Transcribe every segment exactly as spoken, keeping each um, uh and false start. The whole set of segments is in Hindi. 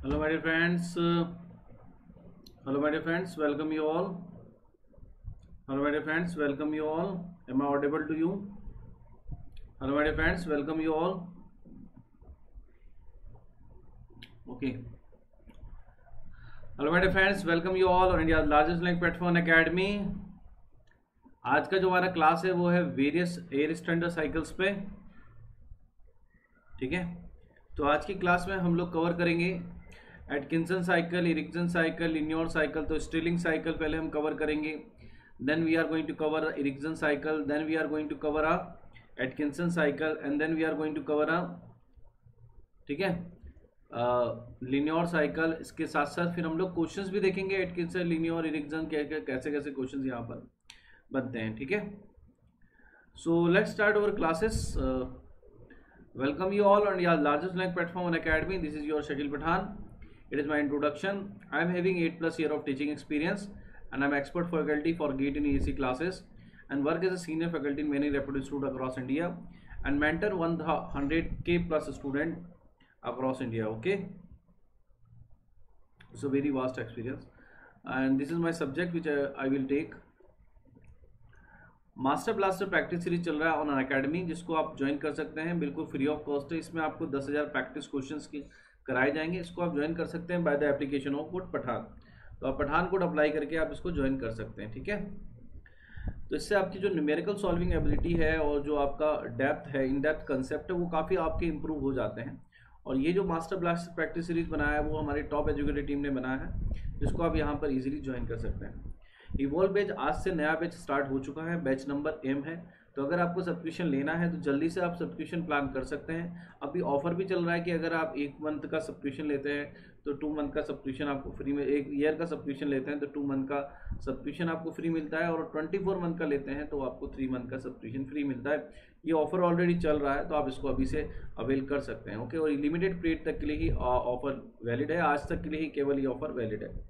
Hello, my dear friends. Uh, hello, my dear friends. Welcome you all. Hello, my dear friends. Welcome you all. Am I audible to you? Hello, my dear friends. Welcome you all. Okay. Hello, my dear friends. Welcome you all on India's largest language platform Academy. आज का जो हमारा क्लास है वो है वेरियस एयर स्टैंडर्ड साइकिल्स पे. ठीक है. तो आज की क्लास में हम लोग कवर करेंगे Atkinson cycle, Ericsson cycle, linear cycle. तो स्टिलिंग साइकिल पहले हम कवर करेंगे. Then we are going to cover Ericsson cycle. Then we are going to cover a Atkinson cycle and then we are going to cover a ठीक है लिनियर साइकिल. इसके साथ साथ फिर हम लोग क्वेश्चंस भी देखेंगे एटकिंसन, लिनियर, इरिक्सन कैसे कैसे क्वेश्चंस यहाँ पर बनते हैं. ठीक है. So let's start our classes. Welcome you all on your largest language platform on Academy. This is your Shakil Pathan. It is my introduction. I am having eight plus year of teaching experience and I am expert faculty for GATE and E A C classes and work as a senior faculty in many reputed schools across India and mentor one hundred K plus student across India. Okay. So very vast experience and this is my subject which I, I will take. Master blaster practice series चल रहा है ऑन अकेडमी, जिसको आप ज्वाइन कर सकते हैं बिल्कुल फ्री ऑफ कॉस्ट है. इसमें आपको दस हज़ार प्रैक्टिस क्वेश्चंस की कराए जाएंगे. इसको आप ज्वाइन कर सकते हैं by the application of code Pathan. तो आप पठान कोड अप्लाई करके आप इसको ज्वाइन कर सकते हैं. ठीक है. तो इससे आपकी जो न्यूमेरिकल सॉल्विंग एबिलिटी है और जो आपका डेप्थ है, इन डेप्थ कंसेप्ट है, वो काफ़ी आपके इंप्रूव हो जाते हैं. और ये जो मास्टर ब्लास्टर प्रैक्टिस सीरीज बनाया है वो हमारी टॉप एजुकेटेड टीम ने बनाया है, जिसको आप यहाँ पर ईजिली ज्वाइन कर सकते हैं. इवॉल्व बैच आज से नया बैच स्टार्ट हो चुका है. बैच नंबर एम है. तो अगर आपको सब्सक्रिप्शन लेना है तो जल्दी से आप सब्सक्रिप्शन प्लान कर सकते हैं. अभी ऑफर भी चल रहा है कि अगर आप एक मंथ का सब्सक्रिप्शन लेते हैं तो टू मंथ का सब्सक्रिप्शन आपको फ्री में, एक ईयर का सब्सक्रिप्शन लेते हैं तो टू मंथ का सब्सक्रिप्शन आपको फ्री मिलता है और ट्वेंटी फोर मंथ का लेते हैं तो आपको थ्री मंथ का सब्सक्रिप्शन फ्री मिलता है. ये ऑफर ऑलरेडी चल रहा है तो आप इसको अभी से अवेल कर सकते हैं. ओके. और लिमिटेड पीरियड तक के लिए ही ऑफर वैलिड है. आज तक के लिए ही केवल ये ऑफर वैलिड है.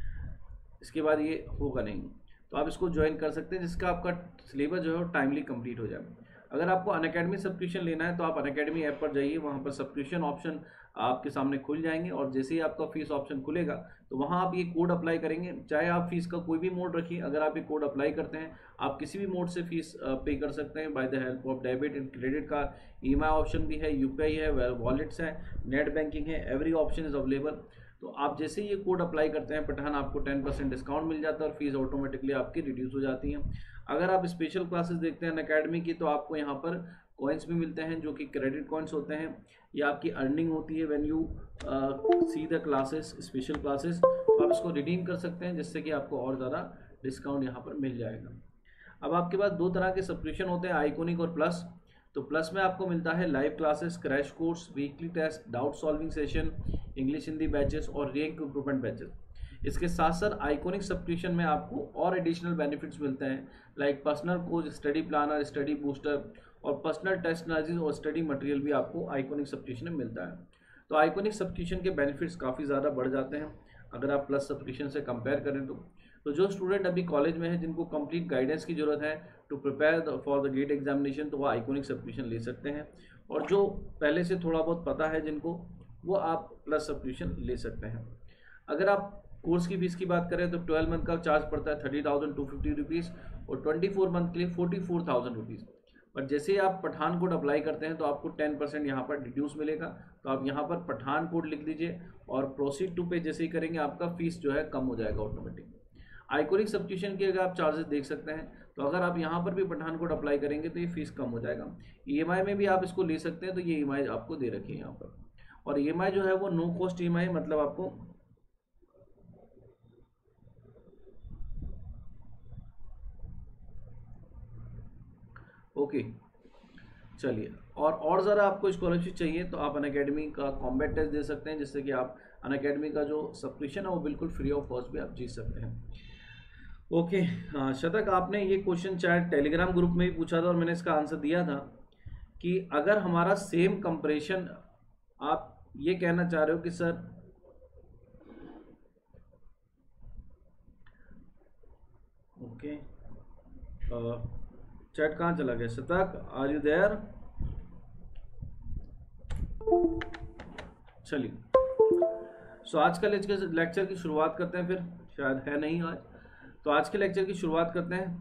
इसके बाद ये होगा नहीं. तो आप इसको ज्वाइन कर सकते हैं जिसका आपका सिलेबस जो है टाइमली कंप्लीट हो जाए. अगर आपको अनअकैडमी सब्सक्रिप्शन लेना है तो आप अनअकैडमी ऐप पर जाइए. वहाँ पर सब्सक्रिप्शन ऑप्शन आपके सामने खुल जाएंगे और जैसे ही आपका फीस ऑप्शन खुलेगा तो वहाँ आप ये कोड अप्लाई करेंगे. चाहे आप फीस का कोई भी मोड रखिए, अगर आप ये कोड अप्लाई करते हैं आप किसी भी मोड से फीस पे कर सकते हैं by the help of debit and credit का. ई एम आई ऑप्शन भी है, यू पी आई है, वॉलेट्स है, नेट बैंकिंग है, एवरी ऑप्शन इज अवेलेबल. तो आप जैसे ही ये कोड अप्लाई करते हैं पठान, आपको टेन परसेंट डिस्काउंट मिल जाता है और फीस ऑटोमेटिकली आपकी रिड्यूस हो जाती है. अगर आप स्पेशल क्लासेस देखते हैं अनअकैडमी की तो आपको यहाँ पर कॉइन्स भी मिलते हैं जो कि क्रेडिट कॉइन्स होते हैं. ये आपकी अर्निंग होती है when you see the classes, special classes. तो आप इसको रिडीम कर सकते हैं जिससे कि आपको और ज़्यादा डिस्काउंट यहाँ पर मिल जाएगा. अब आपके पास दो तरह के सब्सक्रिप्शन होते हैं, आइकोनिक और प्लस. तो प्लस में आपको मिलता है live classes, crash course, weekly test, doubt solving session, English Hindi batches और रैंक इंप्रूवमेंट बैचेस. इसके साथ साथ आइकोनिक सब्सक्रिप्शन में आपको और एडिशनल बेनिफिट्स मिलते हैं like personal coach, study planner, study booster और पर्सनल टेस्ट एनालिसिस और स्टडी मटेरियल भी आपको आइकोनिक सब्सक्रिप्शन में मिलता है. तो आइकोनिक सब्सक्रिप्शन के बेनिफिट्स काफ़ी ज़्यादा बढ़ जाते हैं अगर आप प्लस सब्सक्रिप्शन से कंपेयर करें तो. तो जो स्टूडेंट अभी कॉलेज में है जिनको कंप्लीट गाइडेंस की जरूरत है to prepare for the GATE examination तो वो आइकोनिक सब्सक्रिप्शन ले सकते हैं. और जो पहले से थोड़ा बहुत पता है जिनको, वो आप प्लस सब्सक्रिप्शन ले सकते हैं. अगर आप कोर्स की फीस की बात करें तो ट्वेल्व मंथ का चार्ज पड़ता है thirty thousand two fifty rupees और ट्वेंटी फोर मंथ के लिए फोर्टी फोर थाउजेंड रुपीज़. पर जैसे ही आप पठान कोड अप्लाई करते हैं तो आपको टेन परसेंट यहाँ पर रिड्यूस मिलेगा. तो आप यहाँ पर पठान कोड लिख दीजिए और प्रोसीड टू पे जैसे ही करेंगे आपका फीस जो है कम हो जाएगा ऑटोमेटिक. आइकोनिक सब्सक्रिप्शन के अगर आप चार्जेस देख सकते हैं तो अगर आप यहाँ पर भी पठान कोड अप्लाई करेंगे तो ये फीस कम हो जाएगा. ई एम आई में भी आप इसको ले सकते हैं. तो ये ई एम आई आपको दे रखी है यहाँ पर. और ई एम आई जो है वो no cost E M I, मतलब आपको ओके. चलिए, और और ज़रा आपको स्कॉलरशिप चाहिए तो आप अनअकैडमी का कॉम्बैट टेस्ट दे सकते हैं जिससे कि आप अनअकैडमी का जो सब्सक्रिप्शन है वो बिल्कुल फ्री ऑफ कॉस्ट भी आप जीत सकते हैं. ओके. हाँ शतक, आपने ये क्वेश्चन चाहे टेलीग्राम ग्रुप में भी पूछा था और मैंने इसका आंसर दिया था कि अगर हमारा सेम कंप्रेशन, आप ये कहना चाह रहे हो कि सर ओके चैट कहाँ चला गया? शतक, आर यू देयर? चलिए, सो आज का लेक्चर की शुरुआत करते हैं, फिर शायद है नहीं आज, तो आज के लेक्चर की शुरुआत करते हैं।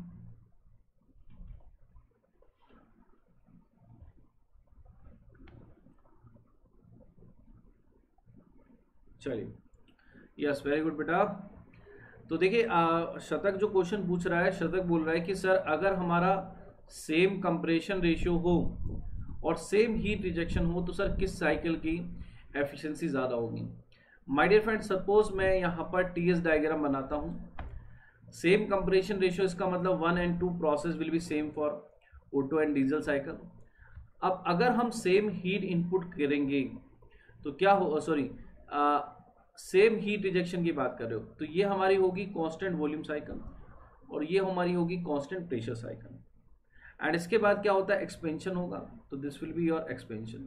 चलिए, यस वेरी गुड बेटा। तो देखिए शतक जो क्वेश्चन पूछ रहा है, शतक बोल रहा है कि सर अगर हमारा सेम कंप्रेशन रेशियो हो और सेम हीट रिजेक्शन हो तो सर किस साइकिल की एफिशिएंसी ज़्यादा होगी। माय डियर फ्रेंड, सपोज मैं यहाँ पर टी एस डायग्राम बनाता हूँ। सेम कंप्रेशन रेशियो, इसका मतलब one and two process will be same for Otto and diesel cycle. अब अगर हम सेम हीट इनपुट करेंगे तो क्या हो, सॉरी सेम हीट रिजेक्शन की बात कर रहे हो, तो ये हमारी होगी कांस्टेंट वॉल्यूम साइकिल और ये हमारी होगी कांस्टेंट प्रेशर साइकिल। एंड इसके बाद क्या होता है, एक्सपेंशन होगा, तो this will be your expansion.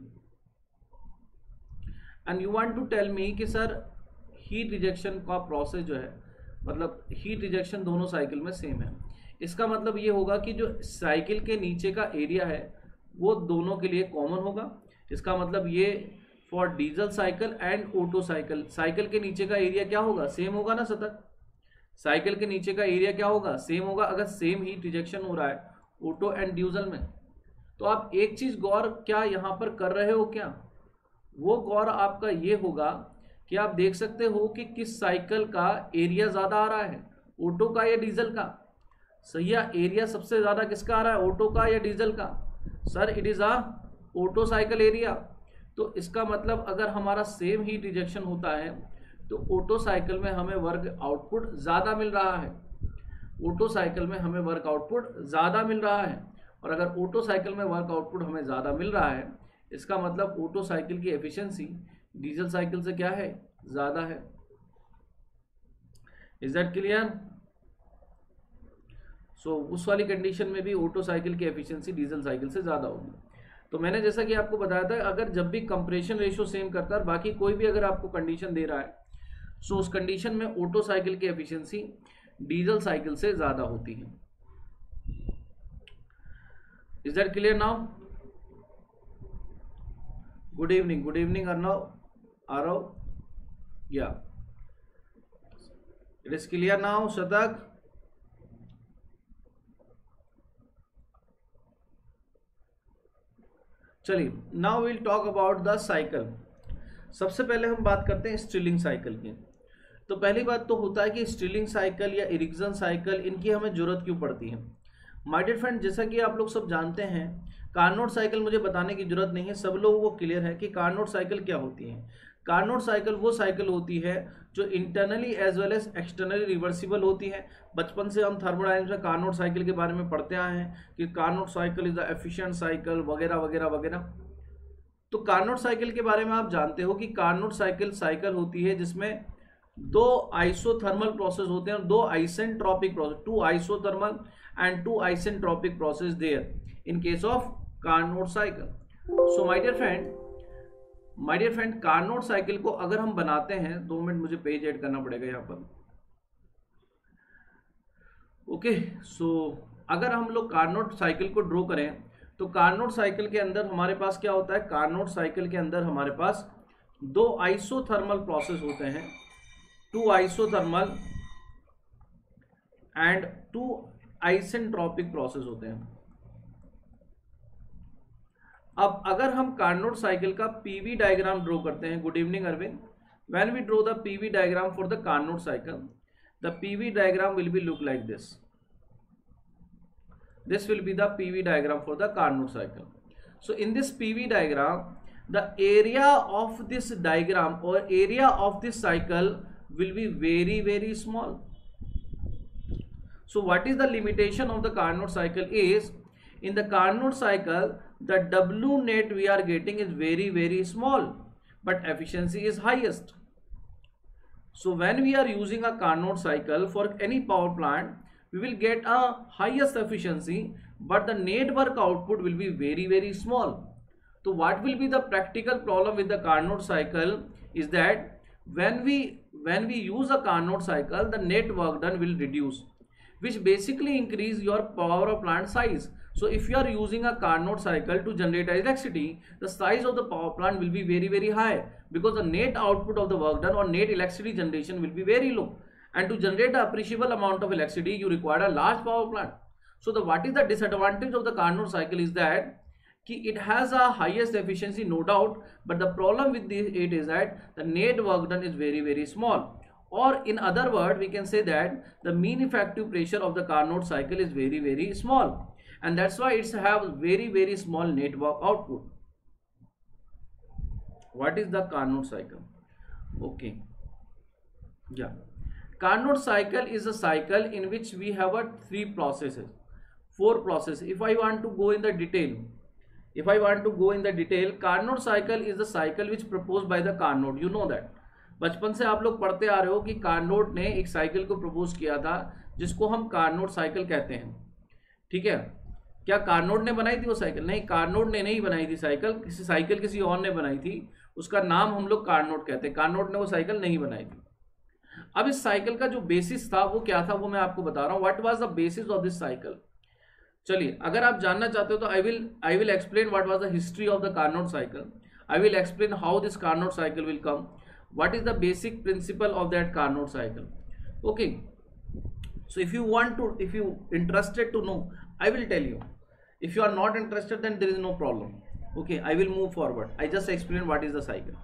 And you want to tell me कि सर हीट रिजेक्शन का प्रोसेस जो है, मतलब हीट रिजेक्शन दोनों साइकिल में सेम है। इसका मतलब ये होगा कि जो साइकिल के नीचे का एरिया है वो दोनों के लिए कॉमन होगा। इसका मतलब ये for diesel cycle and Otto cycle, cycle के नीचे का एरिया क्या होगा, सेम होगा ना शतक। साइकिल के नीचे का एरिया क्या होगा, सेम होगा। अगर सेम हीट रिजेक्शन हो रहा है ऑटो एंड डीजल में, तो आप एक चीज गौर क्या यहाँ पर कर रहे हो, क्या वो गौर आपका ये होगा कि आप देख सकते हो कि किस साइकिल का एरिया ज्यादा आ रहा है, ऑटो का या डीजल का। सही है, एरिया सबसे ज्यादा किसका आ रहा है, ऑटो का या डीजल का। Sir it is a Otto cycle area. तो इसका मतलब अगर हमारा सेम हीट रिजेक्शन होता है तो ऑटो साइकिल में हमें वर्क आउटपुट ज्यादा मिल रहा है, ऑटो साइकिल में हमें वर्क आउटपुट ज्यादा मिल रहा है। और अगर ऑटो साइकिल में वर्क आउटपुट हमें ज्यादा मिल रहा है, इसका मतलब ऑटो साइकिल की एफिशिएंसी डीजल साइकिल से क्या है, ज्यादा है। Is that clear? सो उस वाली कंडीशन में भी ऑटो साइकिल की एफिशिएंसी डीजल साइकिल से ज्यादा होगी। तो मैंने जैसा कि आपको बताया था, अगर जब भी कंप्रेशन रेशियो सेम करता है, बाकी कोई भी अगर आपको कंडीशन दे रहा है, सो उस कंडीशन में ऑटो साइकिल की एफिशिएंसी डीजल साइकिल से ज्यादा होती है। Is that clear now? Good evening, good evening Arnav, Aarav, या it is clear now Shatak? चलिए, now will talk about the cycle. सबसे पहले हम बात करते हैं स्टिलिंग साइकिल की। तो पहली बात तो होता है कि स्टिलिंग साइकिल या इरिक्सन साइकिल, इनकी हमें जरूरत क्यों पड़ती है। माय डियर फ्रेंड, जैसा कि आप लोग सब जानते हैं, कार्नोट साइकिल मुझे बताने की जरूरत नहीं है, सब लोगों को क्लियर है कि कार्नोट साइकिल क्या होती है। कार्नोट साइकिल वो साइकिल होती है जो internally as well as externally reversible होती है। बचपन से हम थर्मोडायनामिक्स में कार्नोट साइकिल के बारे में पढ़ते आए हैं कि Carnot cycle is the efficient cycle वगैरह वगैरह वगैरह। तो कार्नोट साइकिल के बारे में आप जानते हो कि कार्नोट साइकिल साइकिल होती है जिसमें दो आइसोथर्मल प्रोसेस होते हैं और दो isentropic process, two isothermal and two isentropic process there in case of Carnot cycle. So my dear friend, my dear friend Carnot cycle को अगर हम बनाते हैं, दो मिनट मुझे पेज ऐड करना पड़ेगा यहाँ पर। ओके, सो अगर हम लोग कार्नोट साइकिल को ड्रॉ करें तो कार्नोट साइकिल के अंदर हमारे पास क्या होता है, कार्नोट साइकिल के अंदर हमारे पास दो आइसोथर्मल प्रोसेस होते हैं, two isothermal and two isentropic process होते हैं। अब अगर हम कार्नोट साइकिल का पीवी डायग्राम ड्रॉ करते हैं, good evening Arvind, when we draw the PV diagram for the Carnot cycle, the PV diagram will be look like this. This will be the P V diagram for the Carnot cycle. So in this P V diagram, the area of this diagram or area of this cycle will be very very small. So what is the limitation of the Carnot cycle is, in the Carnot cycle the W net we are getting is very very small but efficiency is highest. So when we are using a Carnot cycle for any power plant, we will get a highest efficiency but the net work output will be very very small. So what will be the practical problem with the Carnot cycle is that when we when we use a Carnot cycle, the net work done will reduce, which basically increase your power plant size. So if you are using a Carnot cycle to generate electricity, the size of the power plant will be very very high, because the net output of the work done or net electricity generation will be very low. And to generate an appreciable amount of electricity, you require a large power plant. So the what is the disadvantage of the Carnot cycle is that it has a highest efficiency, no doubt, but the problem with this, it is that the net work done is very very small. Or in other words, we can say that the mean effective pressure of the Carnot cycle is very very small, and that's why it's have very very small net work output. What is the Carnot cycle? Okay, yeah, Carnot cycle is a cycle in which we have a three processes, four processes. If I want to go in the detail, if I want to go in the detail, Carnot cycle is the cycle which proposed by the Carnot. You know that बचपन से आप लोग पढ़ते आ रहे हो कि कार्नोट ने एक साइकिल को प्रपोज किया था जिसको हम कार्नोट साइकिल कहते हैं, ठीक है। क्या कार्नोट ने बनाई थी वो साइकिल? नहीं, कार्नोट ने नहीं बनाई थी साइकिल, किसी साइकिल किसी और ने बनाई थी, उसका नाम हम लोग कार्नोट कहते हैं। कार्नोट ने वो साइकिल नहीं बनाई थी। अब इस साइकिल का जो बेसिस था वो क्या था, वो मैं आपको बता रहा हूँ। What was the basis of this cycle? चलिए, अगर आप जानना चाहते हो तो I will I will explain what was the history of the Carnot cycle. I will explain how this Carnot cycle will come, what is the basic principle of that Carnot cycle. Okay, so if you want to, if you interested to know, I will tell you. If you are not interested, then there is no problem. Okay, I will move forward. I just explain what is the cycle.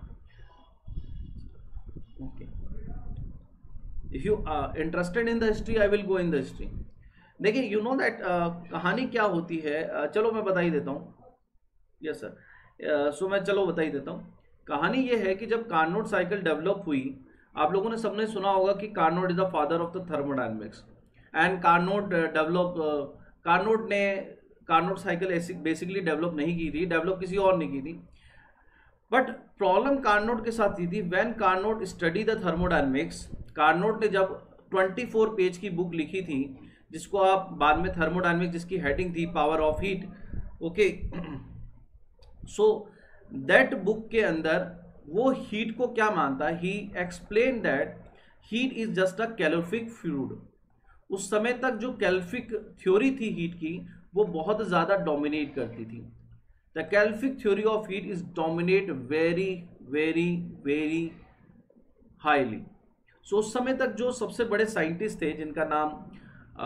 Okay, if you are interested in the history, I will go in the history. देखिए, you know that uh, कहानी क्या होती है, uh, चलो मैं बता ही देता हूँ. यस सर, सो मैं चलो बता ही देता हूँ. कहानी ये है कि जब कार्नोट साइकिल डेवलप हुई, आप लोगों ने सबने सुना होगा कि Carnot is the father of the thermodynamics, and Carnot develop Carnot ने कार्नोट साइकिल बेसिकली डेवलप नहीं की थी, डेवलप किसी और ने की थी. बट प्रॉब्लम कार्नोट के साथ थी, थी when Carnot study the thermodynamics. Carnot ने जब चौबीस पेज की बुक लिखी थी, जिसको आप बाद में थर्मोडायनेमिक्स, जिसकी हेडिंग थी power of heat. Okay, so that book के अंदर वो हीट को क्या मानता है, he explain that heat is just a calorific fluid. उस समय तक जो कैलोरिफिक थ्योरी थी हीट की, वो बहुत ज़्यादा डोमिनेट करती थी. The calorific theory of heat is dominate very very very highly. So उस समय तक जो सबसे बड़े साइंटिस्ट थे, जिनका नाम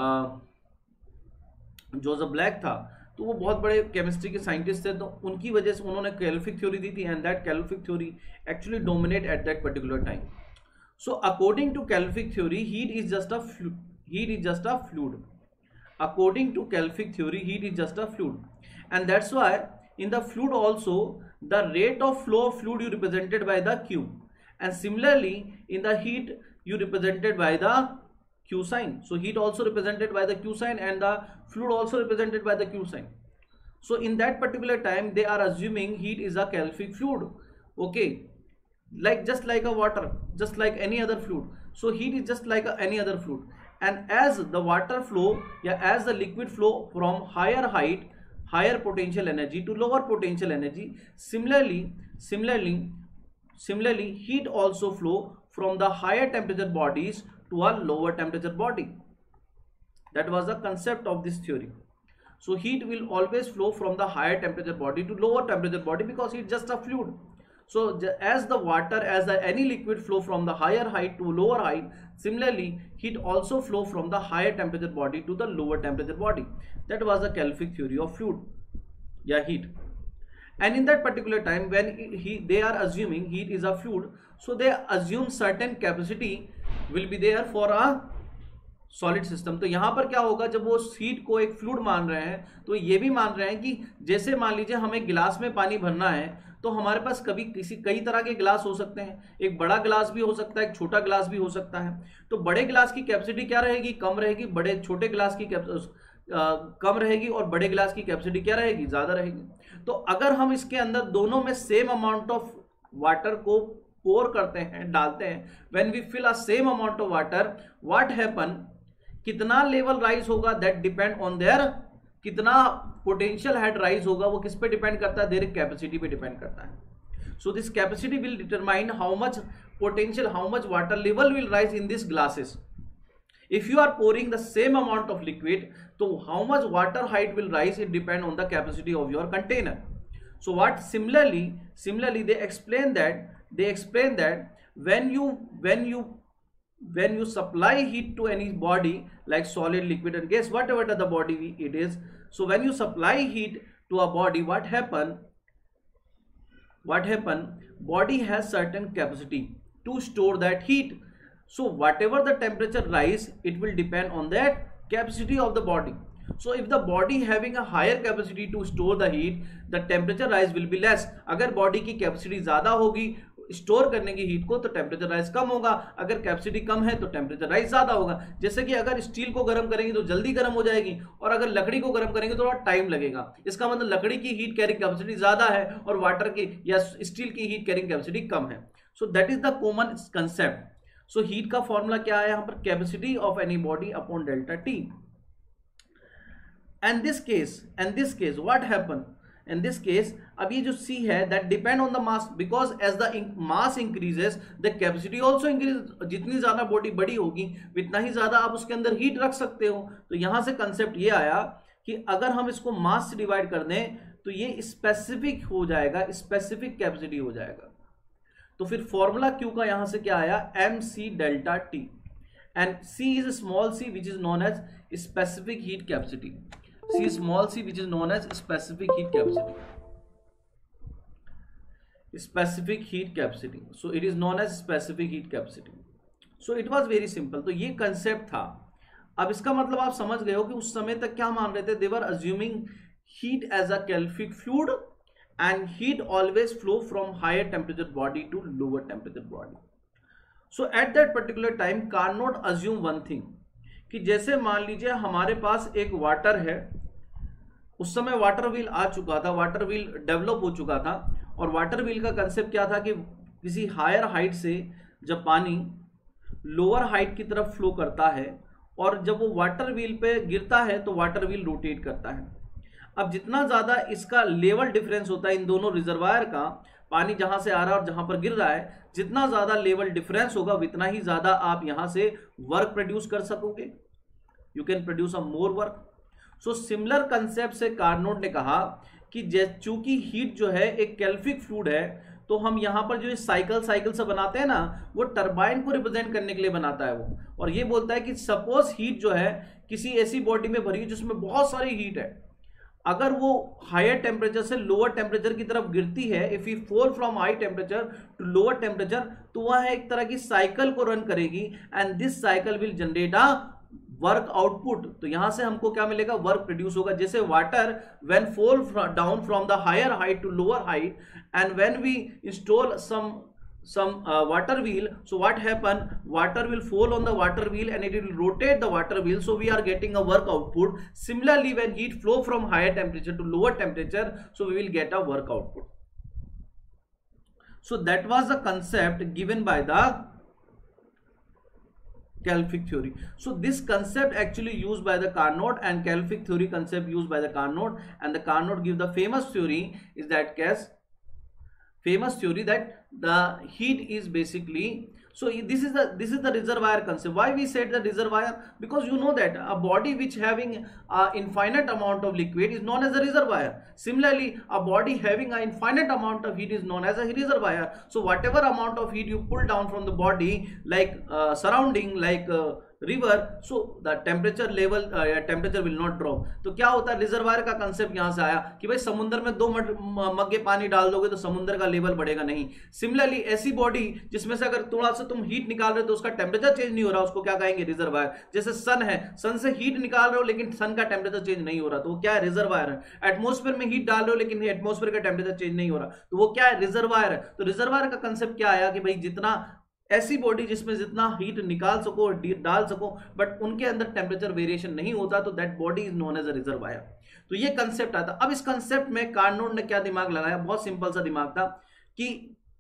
जोसेफ ब्लैक था, तो वो बहुत बड़े केमिस्ट्री के साइंटिस्ट थे, तो उनकी वजह से उन्होंने कैलोरिफिक थ्योरी दी थी, and that calorific theory actually dominate at that particular time. So according to calorific theory, heat is just a heat is just a fluid. According to calorific theory, heat is just a fluid, and that's why in the fluid also the rate of flow of fluid you represented by the Q, and similarly in the heat you represented by the Q sign. So heat also represented by the Q sign, and the fluid also represented by the Q sign. So in that particular time they are assuming heat is a calorific fluid. Okay, like just like a water, just like any other fluid. So heat is just like a, any other fluid, and as the water flow, yeah, as the liquid flow from higher height, higher potential energy to lower potential energy, similarly similarly similarly heat also flow from the higher temperature bodies to a lower temperature body. That was the concept of this theory. So heat will always flow from the higher temperature body to lower temperature body, because it's just a fluid. So as the water, as the any liquid flow from the higher height to lower height, similarly heat also flow from the higher temperature body to the lower temperature body. That was the calorific theory of fluid, yeah, heat. And in that particular time when he they are assuming heat is a fluid, so they assume certain capacity will be there for a solid system. तो यहाँ पर क्या होगा, जब वो हीट को एक फ्लूइड मान रहे हैं, तो ये भी मान रहे हैं कि जैसे मान लीजिए हमें गिलास में पानी भरना है, तो हमारे पास कभी किसी कई तरह के गिलास हो सकते हैं. एक बड़ा गिलास भी हो सकता है, एक छोटा गिलास भी हो सकता है. तो बड़े गिलास की कैपेसिटी क्या रहेगी, कम रहेगी. बड़े छोटे गिलास की कम रहेगी, और बड़े गिलास की कैपेसिटी क्या रहेगी, ज़्यादा रहेगी. तो अगर हम इसके अंदर दोनों में सेम अमाउंट ऑफ वाटर को पोर करते हैं, डालते हैं, when we fill a same amount of water, what happen, कितना लेवल राइज होगा, दैट डिपेंड ऑन देयर, कितना पोटेंशियल हेड राइज होगा, वो किस पे डिपेंड करता है, देयर कैपेसिटी पे डिपेंड करता है. So this capacity will determine how much potential, how much water level will rise in this glasses. If you are pouring the same amount of liquid, so how much water height will rise, it depend on the capacity of your container. So what similarly similarly they explain that they explain that when you when you when you supply heat to any body like solid, liquid and gas, whatever the body it is, so when you supply heat to a body, what happen what happen body has certain capacity to store that heat. So whatever the temperature rise, it will depend on that capacity of the body. So if the body having a higher capacity to store the heat, the temperature rise will be less. अगर बॉडी की कैपेसिटी ज्यादा होगी स्टोर करने की हीट को, तो टेम्परेचर राइज कम होगा. अगर कैपेसिटी कम है तो टेम्परेचर राइज ज्यादा होगा. जैसे कि अगर स्टील को गर्म करेंगे तो जल्दी गर्म हो जाएगी, और अगर लकड़ी को गर्म करेंगे तो थोड़ा टाइम लगेगा. इसका मतलब लकड़ी की हीट कैरिंग कैपेसिटी ज्यादा है और वाटर की या स्टील की हीट कैरिंग कैपेसिटी कम है. So that is the common concept. So heat का फॉर्मूला क्या है यहाँ पर, capacity of any body upon delta T. And this case and this case what happen in this case, अब ये जो C है that depend on the mass, because as the mass increases the capacity also increases. जितनी ज्यादा बॉडी बड़ी होगी उतना ही ज्यादा आप उसके अंदर हीट रख सकते हो. तो यहां से कंसेप्ट ये आया कि अगर हम इसको मास से डिवाइड कर दें तो ये स्पेसिफिक हो जाएगा, स्पेसिफिक कैपेसिटी हो जाएगा. तो फिर फॉर्मूला Q का यहां से क्या आया, M C delta T, and C is small c which is known as specific heat capacity. C small c which is known as specific heat capacity. Specific heat capacity. So it is known as specific heat capacity. So it was very simple. तो ये concept था. अब इसका मतलब आप समझ गए हो कि उस समय तक क्या मान रहे थे, they were assuming heat as a calorific fluid and heat always flow from higher temperature body to lower temperature body. So at that particular time Carnot assume one thing, कि जैसे मान लीजिए हमारे पास एक वाटर है, उस समय वाटर व्हील आ चुका था, वाटर व्हील डेवलप हो चुका था, और वाटर व्हील का कंसेप्ट क्या था कि किसी हायर हाइट से जब पानी लोअर हाइट की तरफ फ्लो करता है और जब वो वाटर व्हील पे गिरता है तो वाटर व्हील रोटेट करता है. अब जितना ज्यादा इसका लेवल डिफरेंस होता है इन दोनों रिजर्वायर का, पानी जहां से आ रहा है और जहां पर गिर रहा है, जितना ज्यादा लेवल डिफरेंस होगा उतना ही ज्यादा आप यहां से वर्क प्रोड्यूस कर सकोगे. You can produce a more work. So similar concept से कार्नोट ने कहा कि चूंकि हीट जो है एक कैल्फिक फ्लूइड है, तो हम यहां पर जो साइकिल साइकिल से बनाते हैं ना, वो टरबाइन को रिप्रेजेंट करने के लिए बनाता है वो. और ये बोलता है कि सपोज हीट जो है किसी ऐसी बॉडी में भरी है जिसमें बहुत सारी हीट है, अगर वो हायर टेम्परेचर से लोअर टेम्परेचर की तरफ गिरती है, if you fall from high temperature to lower temperature, तो वह एक तरह की साइकिल को रन करेगी and this cycle will generate a work output. तो यहां से हमको क्या मिलेगा, वर्क प्रोड्यूस होगा. जैसे water when fall down from the higher height to lower height and when we install some some uh, water wheel, so what happen, water will fall on the water wheel and it will rotate the water wheel, so we are getting a work output. Similarly, when heat flow from higher temperature to lower temperature, so we will get a work output. So that was the concept given by the calorific theory. So this concept actually used by the Carnot, and calorific theory concept used by the Carnot, and the Carnot give the famous theory is that case famous theory that the heat is basically, so this is the this is the reservoir concept. Why we said the reservoir, because you know that a body which having a infinite amount of liquid is known as a reservoir. Similarly, a body having an infinite amount of heat is known as a reservoir. So whatever amount of heat you pull down from the body, like uh, surrounding like uh, river, so the temperature level uh, temperature will not drop. तो क्या होता है, रिजर्वायर का कंसेप्ट यहां से आया कि भाई समुद्र में दो मग्गे पानी डाल दोगे तो समुद्र का लेवल बढ़ेगा नहीं. सिमिलरली ऐसी बॉडी जिसमें से अगर थोड़ा सा तुम हीट निकाल रहे हो तो उसका टेम्परेचर चेंज नहीं हो रहा, उसको क्या कहेंगे, रिजर्वायर. जैसे सन है, सन से हीट निकाल रहे हो लेकिन सन का टेम्परेचर चेंज नहीं हो रहा, तो वो क्या है, रिजर्वायर है. एटमोस्फेयर में हीट डाल रहे हो लेकिन एटमोस्फेयर का टेम्परेचर चेंज नहीं हो रहा, तो वो क्या है, रिजर्वायर है. तो रिजर्वायर का कंसेप्ट क्या आया कि भाई जितना ऐसी बॉडी जिसमें जितना हीट निकाल सको डाल सको बट उनके अंदर टेम्परेचर वेरिएशन नहीं होता, तो that body is known as a reservoir. तो ये कंसेप्ट आता. अब इस कंसेप्ट में कार्नोट ने क्या दिमाग लगाया, बहुत सिंपल सा दिमाग था कि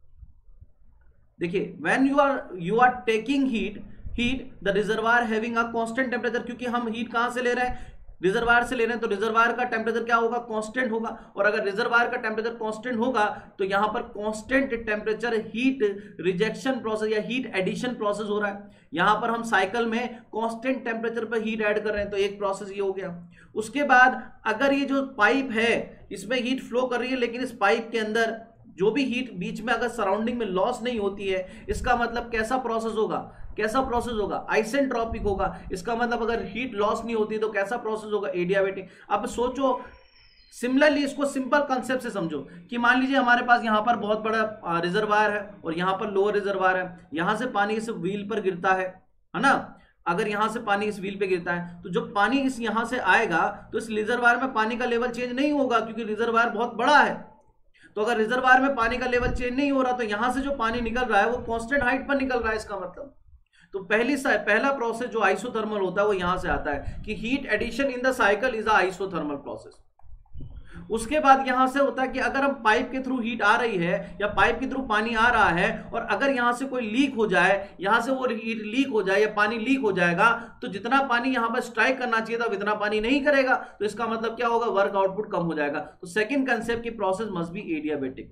देखिए when you are you are taking heat heat the reservoir having a constant temperature, क्योंकि हम हीट कहां से ले रहे हैं, रिजर्वायर से ले रहे हैं तो रिजर्वायर का टेम्परेचर क्या होगा, कांस्टेंट होगा। और अगर रिजर्वायर का टेम्परेचर कांस्टेंट होगा तो यहां पर constant temperature heat rejection process या हीट एडिशन प्रोसेस हो रहा है। यहां पर हम साइकिल में कांस्टेंट टेम्परेचर पर हीट ऐड कर रहे हैं, तो एक प्रोसेस ये हो गया। उसके बाद अगर ये जो पाइप है इसमें हीट फ्लो कर रही है, लेकिन इस पाइप के अंदर जो भी हीट बीच में अगर सराउंडिंग में लॉस नहीं होती है, इसका मतलब कैसा प्रोसेस होगा, कैसा प्रोसेस होगा, आइसेंट्रोपिक होगा। इसका मतलब अगर हीट लॉस नहीं होती तो कैसा प्रोसेस होगा, एडियाबैटिक। अब सोचो, सिमिलरली इसको सिंपल कंसेप्ट से समझो कि मान लीजिए हमारे पास यहाँ पर बहुत बड़ा रिजर्वायर है और यहाँ पर लोअर रिजर्वायर है। यहाँ से पानी इस व्हील पर गिरता है है ना। अगर यहाँ से पानी इस व्हील पे गिरता है तो जब पानी इस यहाँ से आएगा तो इस रिजर्वायर में पानी का लेवल चेंज नहीं होगा, क्योंकि रिजर्वायर बहुत बड़ा है। तो अगर रिजर्वायर में पानी का लेवल चेंज नहीं हो रहा तो यहां से जो पानी निकल रहा है वो कांस्टेंट हाइट पर निकल रहा है, इसका मतलब। तो पहली पहला प्रोसेस जो आइसोथर्मल होता है वो यहां से आता है कि heat addition in the cycle is a isothermal process. उसके बाद यहां से होता है कि अगर हम पाइप के थ्रू हीट आ रही है या पाइप के थ्रू पानी आ रहा है और अगर यहां से कोई लीक हो जाए, यहां से वो हीट लीक हो जाए या पानी लीक हो जाएगा तो जितना पानी यहां पर स्ट्राइक करना चाहिए था उतना पानी नहीं करेगा, तो इसका मतलब क्या होगा, वर्क आउटपुट कम हो जाएगा। तो सेकेंड कंसेप्ट की process must be adiabatic.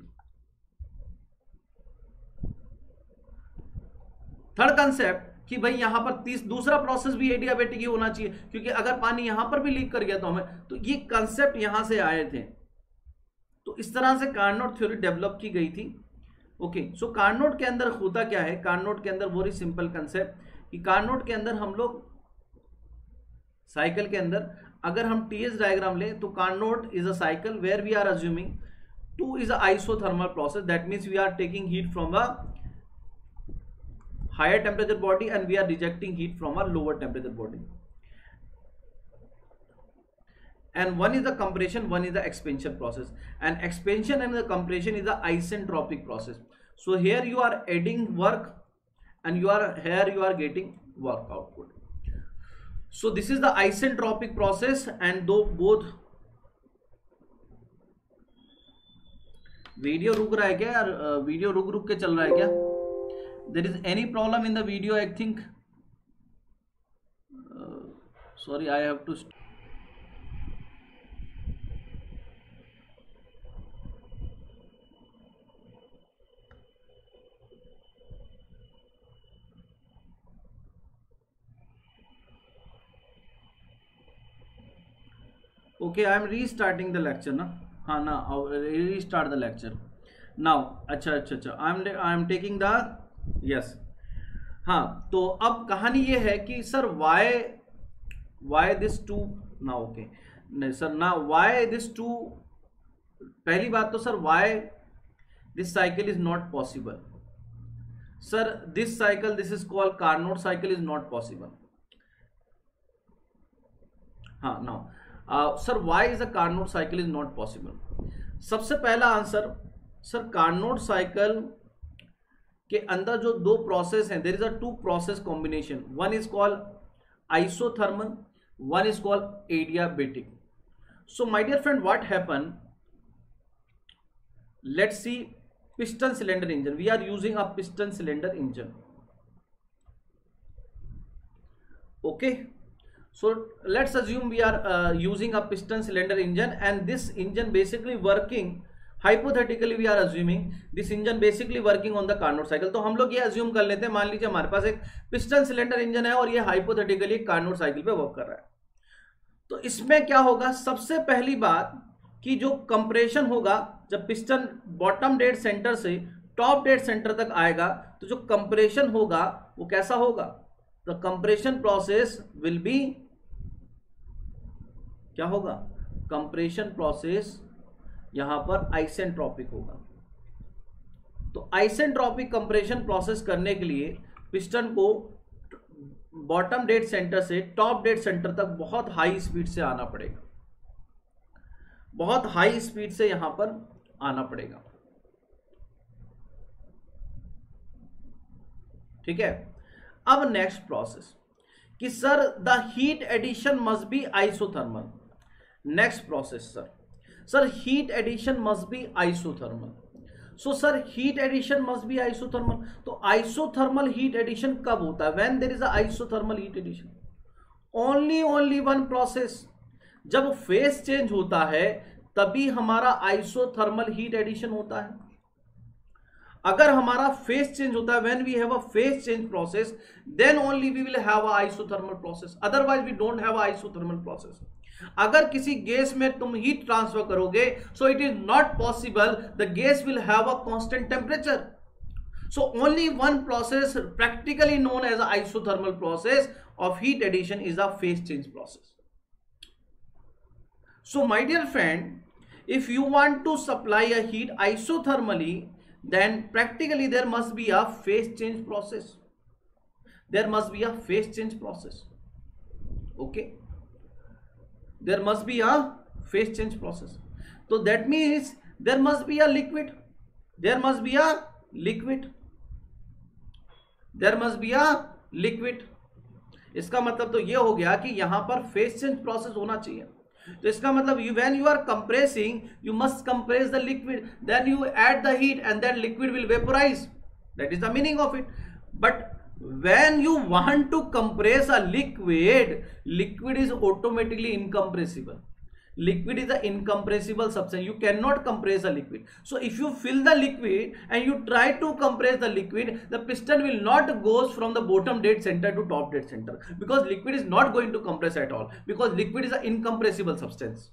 Third concept कि भाई यहां पर तीस दूसरा प्रोसेस भी एडियाबैटिक ही होना चाहिए, क्योंकि अगर पानी यहां पर भी लीक कर गया तो हमें, तो ये कंसेप्ट यहां से आए थे। तो इस तरह से कार्नोट थ्योरी डेवलप की गई थी। ओके, सो कार्नोट के अंदर होता क्या है, कार्नोट के अंदर वेरी सिंपल कंसेप्ट कि कार्नोट के अंदर हम लोग साइकिल के अंदर अगर हम टीएस डायग्राम ले तो Carnot is a cycle where we are assuming two is a isothermal process, that means we are taking heat from a higher temperature body and we are rejecting heat from a lower temperature body. And one is the compression, one is the expansion process, and expansion and the compression is the isentropic process. So here you are adding work and you are here you are getting work output. So this is the isentropic process, and though both video रुक रहा है क्या यार, वीडियो रुक रुक के चल रहा है क्या? There is any problem in the video? I think uh, sorry, I have to okay, I am restarting the lecture na. हाँ ना, restart the lecture now. अच्छा अच्छा अच्छा, I am I am taking the yes yes. हाँ, तो अब कहानी ये है कि sir why why this two ना, ओके नहीं सर ना, वाई दिस टू, पहली बात तो sir why this cycle is not possible. Sir this cycle, this is called Carnot cycle, is not possible. हाँ now sir why is a Carnot cycle is not possible. सबसे पहला आंसर, सर कार्नोट साइकिल के अंदर जो दो प्रोसेस हैं, there is a two process combination, one is called isothermal, one is called adiabatic. So my dear friend, what happen, let's see piston cylinder engine, we are using a piston cylinder engine. Okay, so let's assume we are uh, using a piston cylinder engine, and this engine basically working, hypothetically we are assuming this engine basically working on the Carnot cycle। तो हम लोग ये assume कर लेते हैं, मान लीजिए हमारे पास एक piston cylinder engine है और ये hypothetically Carnot cycle पे वर्क कर रहा है। तो इसमें क्या होगा, सबसे पहली बात कि जो कंप्रेशन होगा, जब पिस्टन बॉटम डेड सेंटर से टॉप डेड सेंटर तक आएगा तो जो कंप्रेशन होगा वो कैसा होगा, the compression process will be, क्या होगा, कंप्रेशन प्रोसेस यहां पर आइसेंट्रोपिक होगा। तो आइसेंट्रोपिक कंप्रेशन प्रोसेस करने के लिए पिस्टन को बॉटम डेड सेंटर से टॉप डेड सेंटर तक बहुत हाई स्पीड से आना पड़ेगा, बहुत हाई स्पीड से यहां पर आना पड़ेगा। ठीक है, अब नेक्स्ट प्रोसेस कि sir the heat addition must be isothermal. Next process sir sir heat addition must be isothermal. So sir heat addition must be isothermal, तो आइसोथर्मल हीट एडिशन कब होता है, when there is a isothermal heat addition, only only one process, जब फेस चेंज होता है तभी हमारा आइसोथर्मल हीट एडिशन होता है। अगर हमारा फेस चेंज होता है, when we have a phase change process, then only we will have a isothermal process, otherwise we don't have a isothermal process. अगर किसी गैस में तुम हीट ट्रांसफर करोगे, so it is not possible the gas will have a constant temperature. So only one process practically known as an isothermal process of heat addition is a phase change process. So my dear friend, if you want to supply a heat isothermally, then practically there must be a phase change process. There must be a phase change process. Okay. There must be a phase change process. So that means there must be a liquid. There must be a liquid. There must be a liquid. इसका मतलब तो ये हो गया कि यहां पर फेस चेंज प्रोसेस होना चाहिए। तो इसका मतलब you when you are compressing, you must compress the liquid, then you add the heat and that liquid will vaporise. That is the meaning of it. But when you want to compress a liquid, liquid is automatically incompressible. Liquid is an incompressible substance. You cannot compress a liquid. So if you fill the liquid and you try to compress the liquid, the piston will not goes from the bottom dead center to top dead center, because liquid is not going to compress at all, because liquid is an incompressible substance.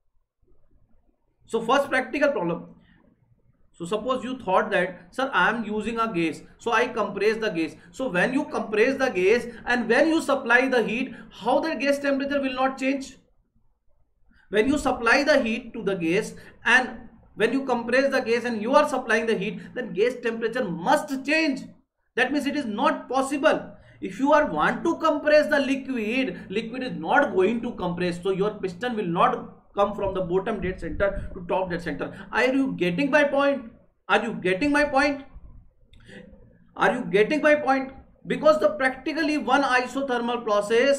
So first practical problem. So suppose you thought that, sir, I am using a gas, so I compress the gas. So when you compress the gas and when you supply the heat, how the gas temperature will not change? When you supply the heat to the gas and when you compress the gas and you are supplying the heat, then gas temperature must change. That means it is not possible. If you are want to compress the liquid, liquid is not going to compress, so your piston will not come from the bottom dead center to top dead center. Are you getting my point? Are you getting my point? Are you getting my point? Because the practically one isothermal process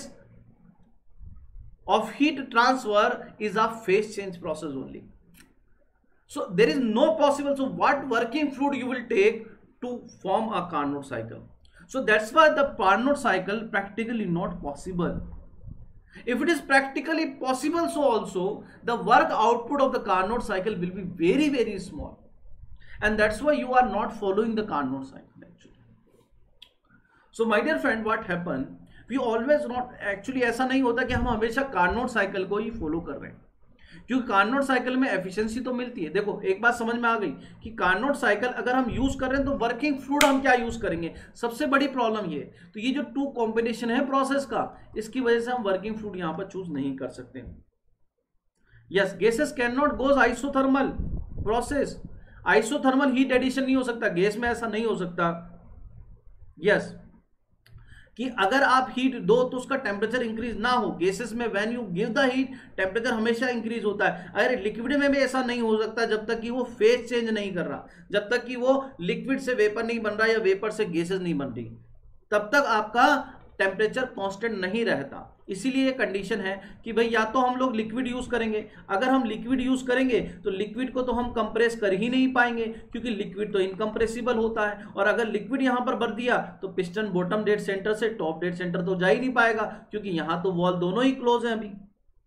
of heat transfer is a phase change process only. So there is no possible. So what working fluid you will take to form a Carnot cycle? So that's why the Carnot cycle practically not possible. If it is practically possible, so also the work output of the Carnot cycle will be very very small, and that's why you are not following the Carnot cycle actually. So my dear friend, what happened, we always not actually, ऐसा नहीं होता कि हम हमेशा Carnot cycle को ही फॉलो कर रहे हैं, क्योंकि Carnot साइकिल में एफिशिएंसी तो मिलती है। देखो एक बात समझ में आ गई कि Carnot साइकिल अगर हम यूज कर रहे हैं तो वर्किंग फ्लूइड हम क्या यूज करेंगे, सबसे बड़ी प्रॉब्लम ये। तो ये जो टू कॉम्बिनेशन है प्रोसेस का, इसकी वजह से हम वर्किंग फ्लूइड यहां पर चूज नहीं कर सकते। Yes, gases can not goes isothermal process, isothermal heat addition नहीं हो सकता गैस में, ऐसा नहीं हो सकता। यस, कि अगर आप हीट दो तो उसका टेम्परेचर इंक्रीज ना हो। गैसेस में when you give the heat temperature हमेशा इंक्रीज होता है। अरे लिक्विड में भी ऐसा नहीं हो सकता जब तक कि वो फेज चेंज नहीं कर रहा, जब तक कि वो लिक्विड से वेपर नहीं बन रहा या वेपर से गैसेस नहीं बन रही, तब तक आपका टेम्परेचर कांस्टेंट नहीं रहता। इसीलिए ये कंडीशन है कि भाई या तो हम लोग लिक्विड यूज करेंगे, अगर हम लिक्विड यूज करेंगे तो लिक्विड को तो हम कंप्रेस कर ही नहीं पाएंगे, क्योंकि लिक्विड तो इनकंप्रेसिबल होता है। और अगर लिक्विड यहां पर भर दिया तो पिस्टन बॉटम डेड सेंटर से टॉप डेड सेंटर तो जा ही नहीं पाएगा, क्योंकि यहां तो वॉल दोनों ही क्लोज है अभी।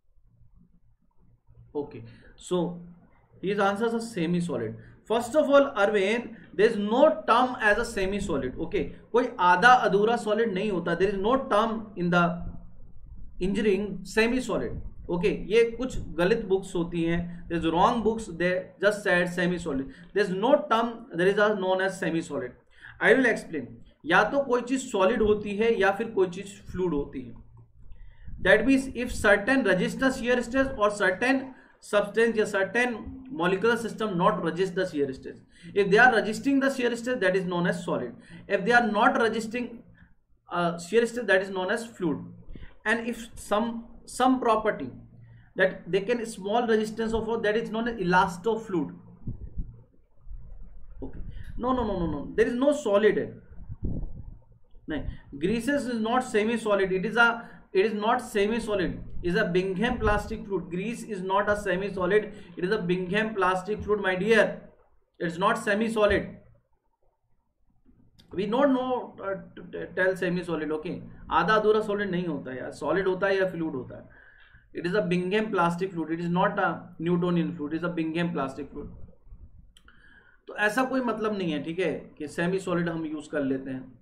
Okay, so his answers are semi solid. First of all Arvind, there is no term as a semi solid. Okay, कोई आधा अधूरा सॉलिड नहीं होता। There is no term in the engineering semi solid. Okay, ये कुछ गलत बुक्स होती हैं, there is wrong books, they just said semi solid. There is no term there is are known as semi solid. I will explain. या तो कोई चीज सॉलिड होती है या फिर कोई चीज फ्लूइड होती है। That means if certain resist the shear stress और सर्टेन substance या certain molecular system not resist the shear stress. If they are resisting the shear stress, that is known as solid. If they are not resisting uh, shear stress, that is known as fluid. And if some some property that they can small resistance of force, that is known as elastofluid. Okay, no no no no no there is no solid. No, greases is not semi solid, it is a it is not semi solid, it is a Bingham plastic fluid. Grease is not a semi solid, it is a Bingham plastic fluid, my dear. It's not semi solid. We don't know uh, to tell semi solid. Okay, आधा अधूरा solid नहीं होता है यार, solid होता है या fluid होता है। It is a Bingham plastic fluid. It is not a Newtonian fluid. It is a Bingham plastic fluid. तो ऐसा कोई मतलब नहीं है, ठीक है, कि सेमी सॉलिड हम यूज कर लेते हैं।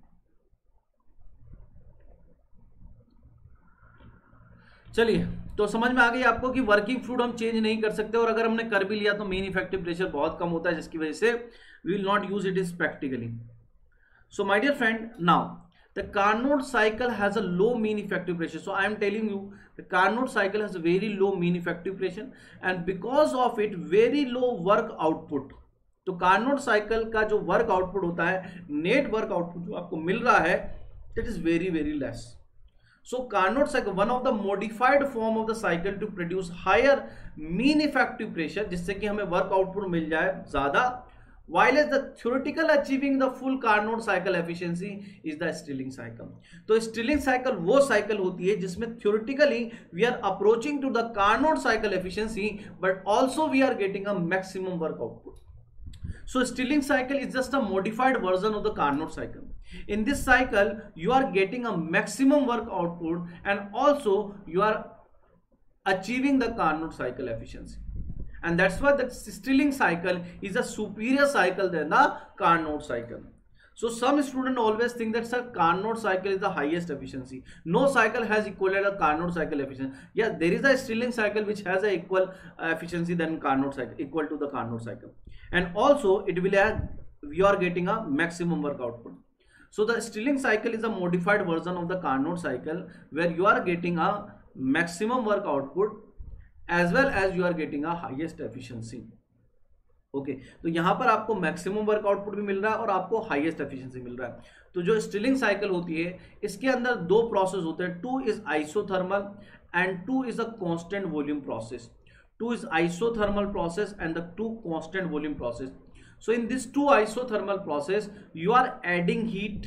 चलिए, तो समझ में आ गई आपको कि वर्किंग फ्लूइड हम चेंज नहीं कर सकते, और अगर हमने कर भी लिया तो मेन इफेक्टिव प्रेशर बहुत कम होता है, जिसकी वजह से we will not use it is practically. So my dear friend, now the Carnot cycle has a low mean effective pressure. So I am telling you the Carnot cycle has a very low mean effective pressure, and because of it very low work output. तो Carnot cycle का जो वर्क आउटपुट होता है, नेट वर्क आउटपुट जो आपको मिल रहा है, that is very very less. So Carnot cycle, one of the modified form of the cycle to produce higher mean effective pressure, जिससे कि हमें वर्क आउटपुट मिल जाए ज्यादा, while as the theoretical achieving the full Carnot cycle efficiency is the Stirling cycle. तो Stirling cycle वो साइकिल होती है जिसमें theoretically we are approaching to the Carnot cycle efficiency, but also we are getting a maximum work output. So Stirling cycle is just a modified version of the Carnot cycle. In this cycle you are getting a maximum work output, and also you are achieving the Carnot cycle efficiency. And that's why the Stirling cycle is a superior cycle than the Carnot cycle. So some students always think that sir, Carnot cycle is the highest efficiency. No cycle has equal a Carnot cycle efficiency. Yeah, there is a Stirling cycle which has a equal uh, efficiency than Carnot cycle, equal to the Carnot cycle, and also it will have, you are getting a maximum work output. So the Stirling cycle is a modified version of the Carnot cycle, where you are getting a maximum work output as well as you are getting a highest efficiency. Okay okay, तो यहां पर आपको मैक्सिमम वर्क आउटपुट भी मिल रहा है और आपको हाईएस्ट एफिशिएंसी मिल रहा है। तो जो स्टिलिंग साइकिल होती है, इसके अंदर दो प्रोसेस होते हैं, two is isothermal and two is a constant volume process. Two is isothermal process and the two constant volume process. So in this two isothermal process you are adding heat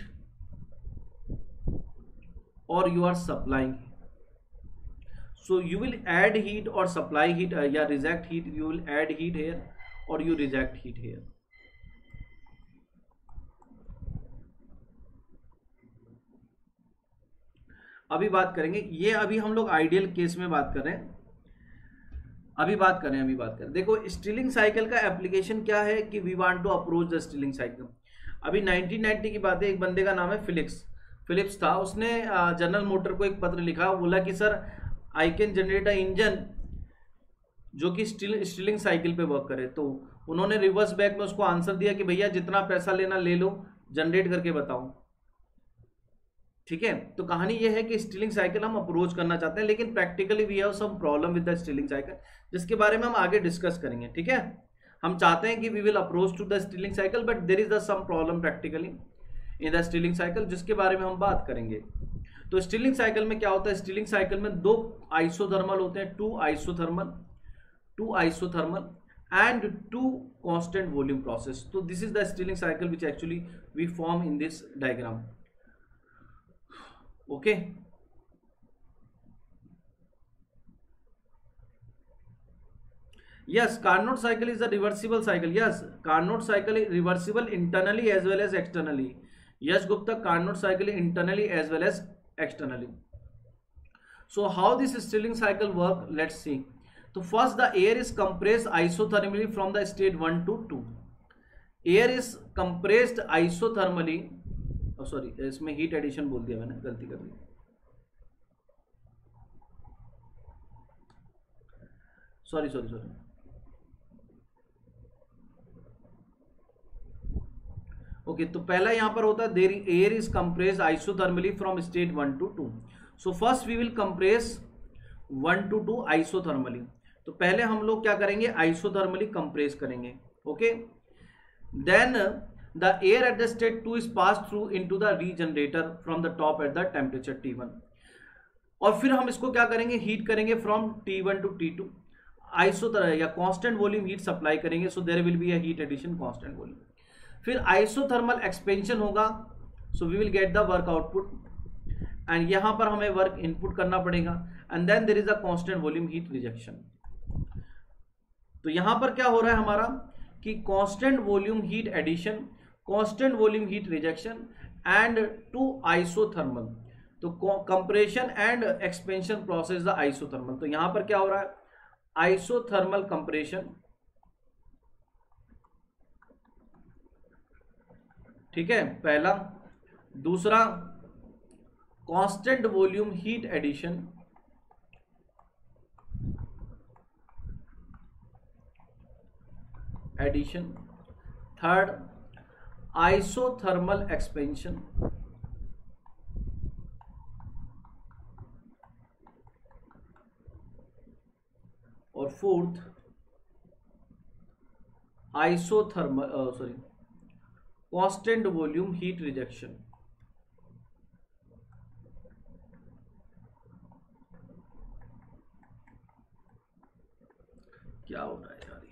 और you are supplying. So you will add heat or supply heat, uh, yeah, reject heat. You will add heat here or you reject heat here. अभी बात करेंगे, ये अभी हम लोग आइडियल केस में बात कर रहे हैं, अभी बात करें अभी बात करें देखो स्टिलिंग साइकिल का एप्लीकेशन क्या है कि we want to approach the Stirling cycle. अभी नाइनटीन नाइंटी की बात है, एक बंदे का नाम है फिलिप्स फिलिप्स था, उसने जनरल मोटर को एक पत्र लिखा, बोला कि sir I can generate a engine जो कि स्टिल स्टिलिंग साइकिल पे वर्क करे। तो उन्होंने रिवर्स बैक में उसको आंसर दिया कि भैया जितना पैसा लेना ले लो, जनरेट करके बताओ। ठीक है, तो कहानी ये है कि स्टिलिंग साइकिल हम अप्रोच करना चाहते हैं, लेकिन practically we have some problem with the Stirling cycle, जिसके बारे में हम आगे डिस्कस करेंगे। ठीक है, हम चाहते हैं कि we will approach to the Stirling cycle, but there is the some problem practically in the Stirling cycle, जिसके बारे में हम बात करेंगे। तो स्टिलिंग साइकिल में क्या होता है, स्टिलिंग साइकिल में दो आइसोथर्मल होते हैं, two isothermal two isothermal and two constant volume process. तो this is the Stirling cycle which actually we form in this diagram. Okay, yes, Carnot cycle is a reversible cycle. Yes, Carnot cycle is reversible internally as well as externally. Yes, Gupta, Carnot cycle is internally as well as externally. So how this stirling cycle work? Let's see. So first the air is compressed isothermally from the state one to two. Air is compressed isothermally. Oh sorry, इसमें heat addition बोल दिया मैंने, गलती कर दी। Sorry, sorry, sorry. Okay okay, तो पहला यहां पर होता है there air is compressed isothermally from state one to two. So first we will compress one to two isothermally. तो पहले हम लोग क्या करेंगे, आइसोथर्मली कंप्रेस करेंगे। Okay, then the air at the state two is pass through into the regenerator from the top at the temperature T one, और फिर हम इसको क्या करेंगे, हीट करेंगे from T one to T two, isothermal या कांस्टेंट वॉल्यूम हीट सप्लाई करेंगे। So there will be a heat addition constant volume. फिर आइसोथर्मल एक्सपेंशन होगा, so we will get the work output, and यहां पर हमें वर्क इनपुट करना पड़ेगा, and then there is a constant volume heat rejection. तो यहां पर क्या हो रहा है हमारा कि constant volume heat addition, constant volume heat rejection and two isothermal. तो compression and expansion process the isothermal. तो यहां पर क्या हो रहा है, आइसोथर्मल कंप्रेशन, ठीक है, पहला। दूसरा, constant volume heat addition, addition. Third, isothermal expansion. और fourth, isothermal sorry constant volume heat rejection. क्या हो रहा है यार,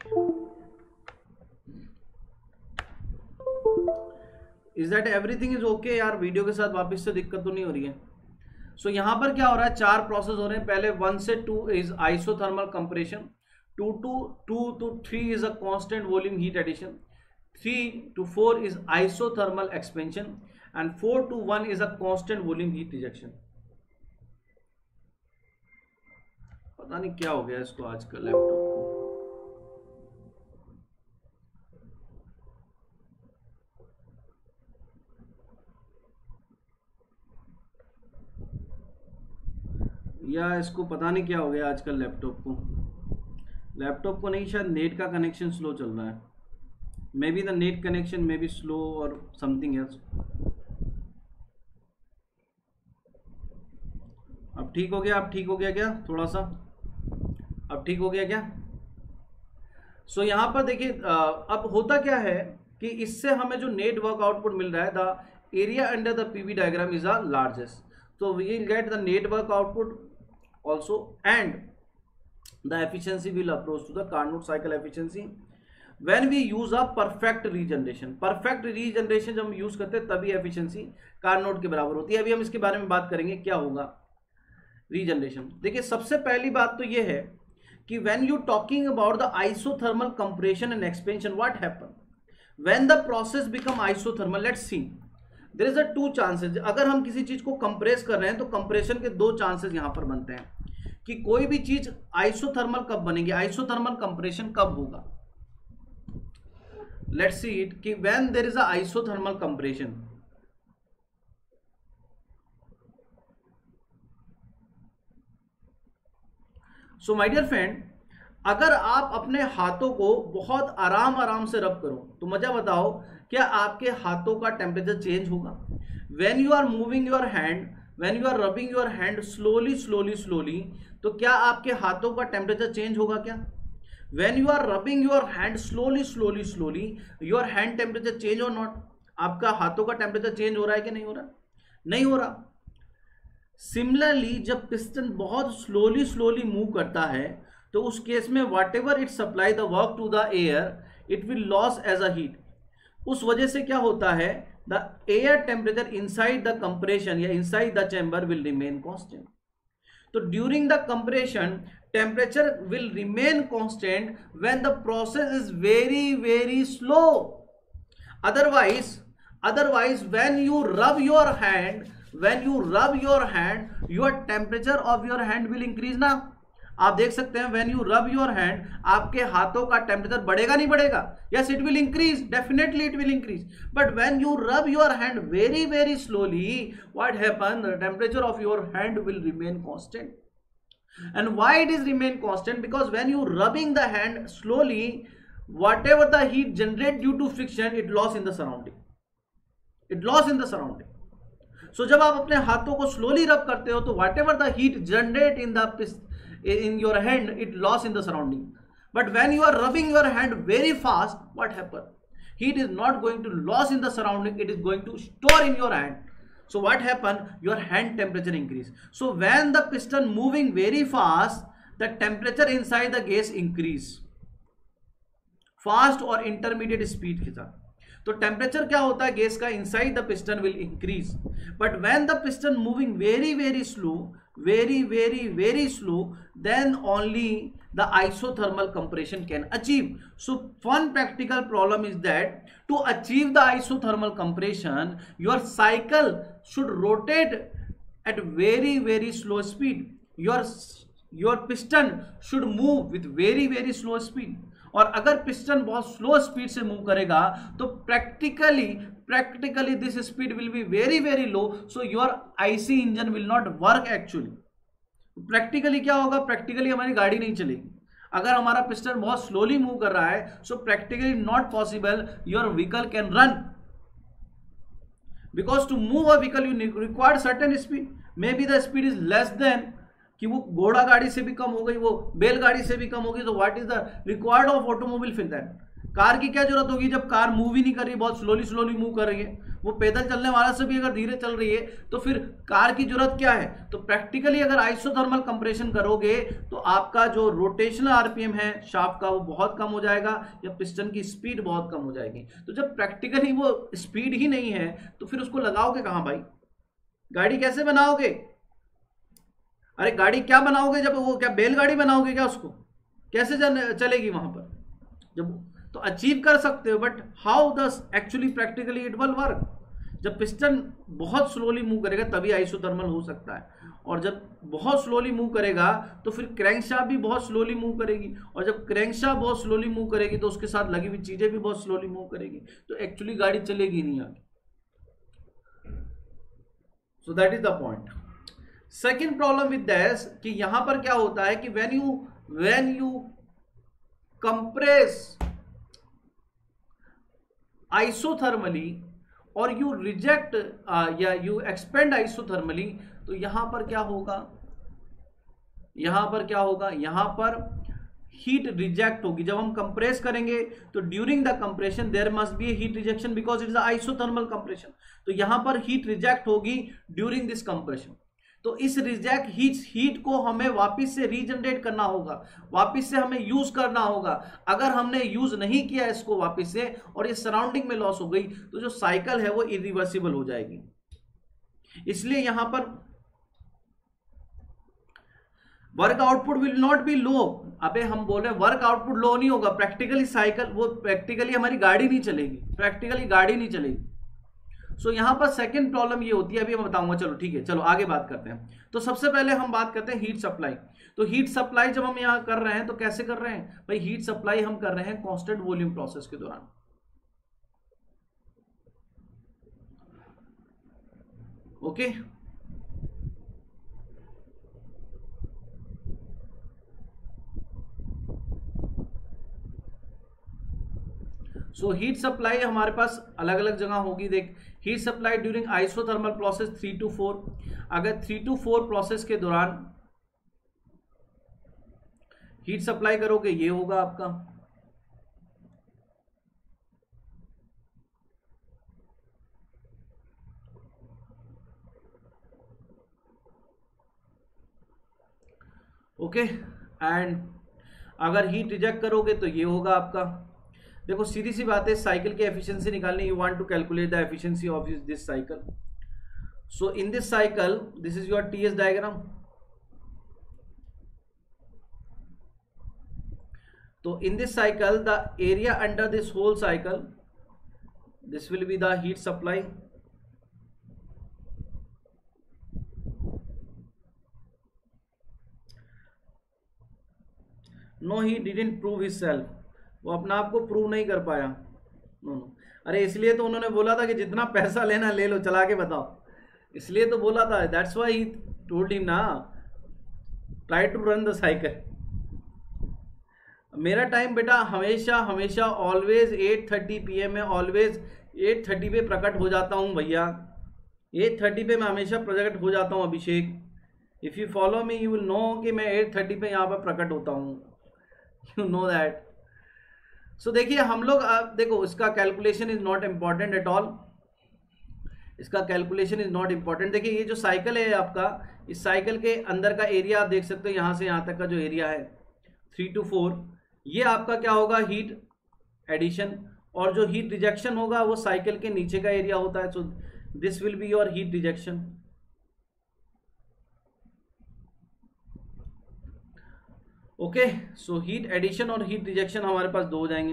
is that everything is okay यार? वीडियो के साथ वापस से दिक्कत तो नहीं हो रही है? सो so, यहां पर क्या हो रहा है, चार प्रोसेस हो रहे हैं। पहले वन से two is isothermal compression, two to to to three is a constant volume heat addition, three to four is isothermal expansion, and four to one is a constant volume heat rejection. पता नहीं क्या हो गया इसको आजकल लैपटॉप को। या इसको पता नहीं क्या हो गया आजकल लैपटॉप को। लैपटॉप को नहीं, शायद नेट का कनेक्शन स्लो चल रहा है। May be the net connection may be slow और समथिंग एल्स। अब ठीक हो गया? अब ठीक हो गया क्या थोड़ा सा? अब ठीक हो गया क्या? सो so, यहां पर देखिए, अब होता क्या है कि इससे हमें जो नेट वर्क आउटपुट मिल रहा है, the area under the PV diagram is the largest, so we will get the net work output also, and the efficiency will approach to the Carnot cycle efficiency when we use a perfect regeneration. perfect regeneration जब हम यूज करते हैं तभी एफिशिएंसी कार्नोट के बराबर होती है। अभी हम इसके बारे में बात करेंगे क्या होगा रीजनरेशन। देखिए, सबसे पहली बात तो ये है कि when you talking about the isothermal compression and expansion, what happen when the process become isothermal? let's see, there is a two chances. अगर हम किसी चीज को कंप्रेस कर रहे हैं तो कंप्रेशन के दो चांसेस यहां पर बनते हैं कि कोई भी चीज आइसोथर्मल कब बनेगी, आइसोथर्मल कंप्रेशन कब होगा। लेट्स सी इट कि when there is a isothermal compression, so my dear friend, अगर आप अपने हाथों को बहुत आराम आराम से रब करो तो मजा बताओ, क्या आपके हाथों का टेम्परेचर चेंज होगा? When you are moving your hand, when you are rubbing your hand slowly slowly slowly, तो क्या आपके हाथों का टेम्परेचर चेंज होगा क्या? When you are rubbing your hand slowly slowly slowly, your hand temperature change और नॉट? आपका हाथों का टेम्परेचर चेंज हो रहा है कि नहीं हो रहा? नहीं हो रहा। सिमिलरली, जब पिस्टन बहुत स्लोली स्लोली मूव करता है तो उस केस में whatever it supply the work to the air, it will loss as a heat. उस वजह से क्या होता है, the air temperature inside the compression या inside the chamber will remain constant. तो during the compression temperature will remain constant when the process is very very slow. Otherwise otherwise when you rub your hand, when you rub your hand, your temperature of your hand will increase ना। आप देख सकते हैं when you rub your hand, आपके हाथों का टेम्परेचर बढ़ेगा नहीं बढ़ेगा? Yes, it will increase, definitely it will increase. But when you rub your hand very very slowly, what happen, the temperature of your hand will remain constant. And why it is remain constant? Because when you rubbing the hand slowly, whatever the heat generate due to friction, it loss in the surrounding, it loss in the surrounding. So जब आप अपने हाथों को स्लोली रब करते हो तो whatever the heat generate in the in your hand, it loss in the surrounding. But when you are rubbing your hand very fast, what happen? Heat is not going to loss in the surrounding, it is going to store in your hand. So what happen? Your hand temperature increase. So when the piston moving very fast, the temperature inside the gas increase. Fast और इंटरमीडिएट स्पीड के साथ। तो टेम्परेचर क्या होता है गैस का inside the piston will increase, but when the piston moving very very slow, very very very slow, then only the isothermal compression can achieve. So one practical problem is that to achieve the isothermal compression your cycle should rotate at very very slow speed. your your piston should move with very very slow speed. और अगर पिस्टन बहुत स्लो स्पीड से मूव करेगा तो practically practically this speed will be very very low, so your IC engine will not work actually. Practically क्या होगा, प्रैक्टिकली हमारी गाड़ी नहीं चलेगी अगर हमारा पिस्टन बहुत स्लोली मूव कर रहा है. So practically not possible your vehicle can run, because to move a vehicle you require certain speed. May be the speed is less than, कि वो घोड़ा गाड़ी से भी कम हो गई, वो बैलगाड़ी से भी कम होगी. तो what is the required of automobile फिर दैट. कार की क्या जरूरत होगी जब कार मूव ही नहीं कर रही, बहुत स्लोली स्लोली मूव कर रही है. वो पैदल चलने वाला से भी अगर धीरे चल रही है तो फिर कार की जरूरत क्या है. तो प्रैक्टिकली अगर आइसोथर्मल कंप्रेशन करोगे तो आपका जो रोटेशनल आरपीएम है शाफ्ट का वो बहुत कम हो जाएगा, या पिस्टन की स्पीड बहुत कम हो जाएगी. तो जब प्रैक्टिकली वो स्पीड ही नहीं है तो फिर उसको लगाओगे कहाँ भाई, गाड़ी कैसे बनाओगे. अरे गाड़ी क्या बनाओगे जब, वो क्या बैलगाड़ी बनाओगे क्या, उसको कैसे चलेगी वहां पर जब. तो अचीव कर सकते हो but how does actually practically it will work. जब पिस्टन बहुत स्लोली मूव करेगा तभी आइसोथर्मल हो सकता है, और जब बहुत स्लोली मूव करेगा तो फिर क्रैंकशाफ्ट भी बहुत स्लोली मूव करेगी, और जब क्रैंकशाफ्ट बहुत स्लोली मूव करेगी तो उसके साथ लगी हुई चीजें भी बहुत स्लोली मूव करेगी, तो एक्चुअली गाड़ी चलेगी नहीं आगे. So that is the point. Second problem with this कि यहां पर क्या होता है कि when you when you compress isothermally और यू रिजेक्ट या यू एक्सपेंड आइसोथर्मली, तो यहां पर क्या होगा, यहां पर क्या होगा, यहां पर हीट रिजेक्ट होगी. जब हम कंप्रेस करेंगे तो during the compression there must be a heat rejection because it is isothermal compression. तो यहां पर हीट रिजेक्ट होगी ड्यूरिंग दिस कंप्रेशन. तो इस रिजेक्ट हीट हीट को हमें वापस से रीजनरेट करना होगा, वापस से हमें यूज करना होगा. अगर हमने यूज नहीं किया इसको वापस से और ये सराउंडिंग में लॉस हो गई तो जो साइकिल है वो इरिवर्सिबल हो जाएगी. इसलिए यहां पर work output will not be low. अबे हम बोल रहे हैं वर्क आउटपुट लो नहीं होगा, प्रैक्टिकली साइकिल वो प्रैक्टिकली हमारी गाड़ी नहीं चलेगी, प्रैक्टिकली गाड़ी नहीं चलेगी. सो so, यहां पर सेकंड प्रॉब्लम ये होती है, अभी मैं बताऊंगा. चलो ठीक है, चलो आगे बात करते हैं. तो सबसे पहले हम बात करते हैं हीट सप्लाई. तो हीट सप्लाई जब हम यहां कर रहे हैं तो कैसे कर रहे हैं भाई, हीट सप्लाई हम कर रहे हैं कांस्टेंट वॉल्यूम प्रोसेस के दौरान. Okay okay? So heat supply हमारे पास अलग अलग जगह होगी. देख, heat supply during isothermal process three to four. अगर थ्री टू फोर प्रोसेस के दौरान हीट सप्लाई करोगे ये होगा आपका. Okay okay? एंड अगर हीट रिजेक्ट करोगे तो ये होगा आपका. देखो सीधी सी बात है, साइकिल की एफिशिएंसी निकालनी, you want to calculate the efficiency of this cycle. So in this cycle this is your TS diagram. तो in this cycle the area under this whole cycle this will be the heat supply. No he didn't prove himself, वो अपना आप को प्रूव नहीं कर पाया. नो नो अरे इसलिए तो उन्होंने बोला था कि जितना पैसा लेना ले लो, चला के बताओ, इसलिए तो बोला था. That's why he told him ना try to run the cycle. मेरा टाइम बेटा हमेशा हमेशा always at thirty P M में, ऑलवेज एट थर्टी पे प्रकट हो जाता हूँ भैया. एट थर्टी पे मैं हमेशा प्रकट हो जाता हूँ Abhishek. If you follow me you will know कि मैं एट थर्टी पे यहाँ पर प्रकट होता हूँ. You know that. सो देखिए हम लोग देखो इसका calculation is not important at all. इसका कैलकुलेशन इज नॉट इम्पॉर्टेंट. देखिए ये जो साइकिल है आपका, इस साइकिल के अंदर का एरिया आप देख सकते हो, यहाँ से यहाँ तक का जो एरिया है थ्री टू फोर, ये आपका क्या होगा हीट एडिशन, और जो हीट रिजेक्शन होगा वो साइकिल के नीचे का एरिया होता है. So this will be your heat rejection. Okay, so heat addition और हीट रिजेक्शन हमारे पास दो हो जाएंगे.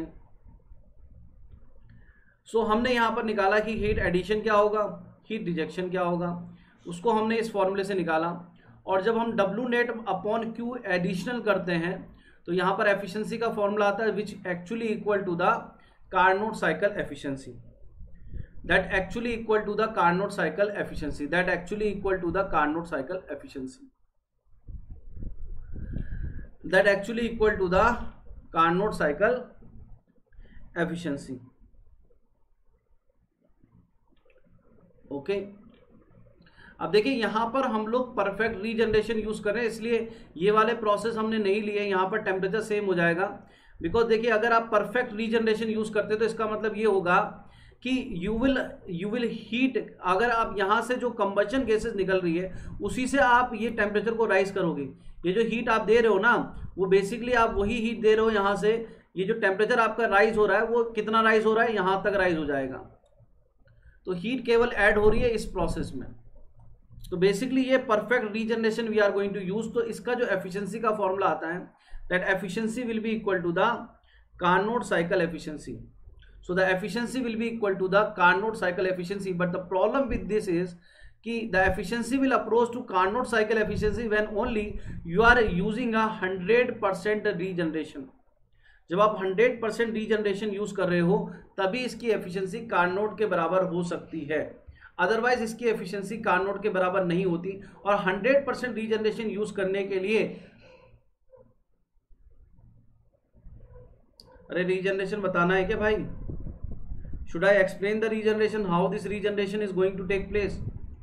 सो so, हमने यहां पर निकाला कि हीट एडिशन क्या होगा, हीट रिजेक्शन क्या होगा. उसको हमने इस फॉर्मूले से निकाला, और जब हम W net upon Q additional करते हैं तो यहाँ पर एफिशिएंसी का फॉर्मूला आता है which actually equal to the Carnot cycle efficiency, that actually equal to the Carnot cycle efficiency, that actually equal to the Carnot cycle efficiency, that actually equal to the Carnot cycle efficiency. Okay, अब देखिए यहां पर हम लोग परफेक्ट रीजनरेशन यूज कर रहे हैं, इसलिए ये वाले प्रोसेस हमने नहीं लिए, यहां पर टेम्परेचर सेम हो जाएगा। बिकॉज देखिए अगर आप परफेक्ट रीजनरेशन यूज करते तो इसका मतलब ये होगा कि you will you will heat, अगर आप यहां से जो कंबशन गैसेस निकल रही है उसी से आप ये टेम्परेचर को राइज करोगे। ये जो हीट आप दे रहे हो ना, वो बेसिकली आप वही हीट दे रहे हो यहां से, ये जो टेम्परेचर आपका राइज हो रहा है वो कितना राइज हो रहा है, यहां तक राइज हो जाएगा। तो हीट केवल ऐड हो रही है इस प्रोसेस में। तो बेसिकली ये perfect regeneration we are going to use. तो इसका जो एफिशिएंसी का फॉर्मूला आता है, that efficiency will be equal to the Carnot cycle efficiency. So the efficiency will be equal to the Carnot cycle efficiency, but the problem with this is कि the efficiency will approach to Carnot cycle efficiency when only you are using a hundred percent regeneration. जब आप हंड्रेड परसेंट रीजनरेशन यूज कर रहे हो तभी इसकी एफिशिएंसी कार्नोट के बराबर हो सकती है, अदरवाइज इसकी एफिशिएंसी कार्नोट के बराबर नहीं होती। और हंड्रेड परसेंट रीजनरेशन यूज करने के लिए, अरे रीजनरेशन बताना है क्या भाई? Should I explain the regeneration, how this regeneration is going to take place?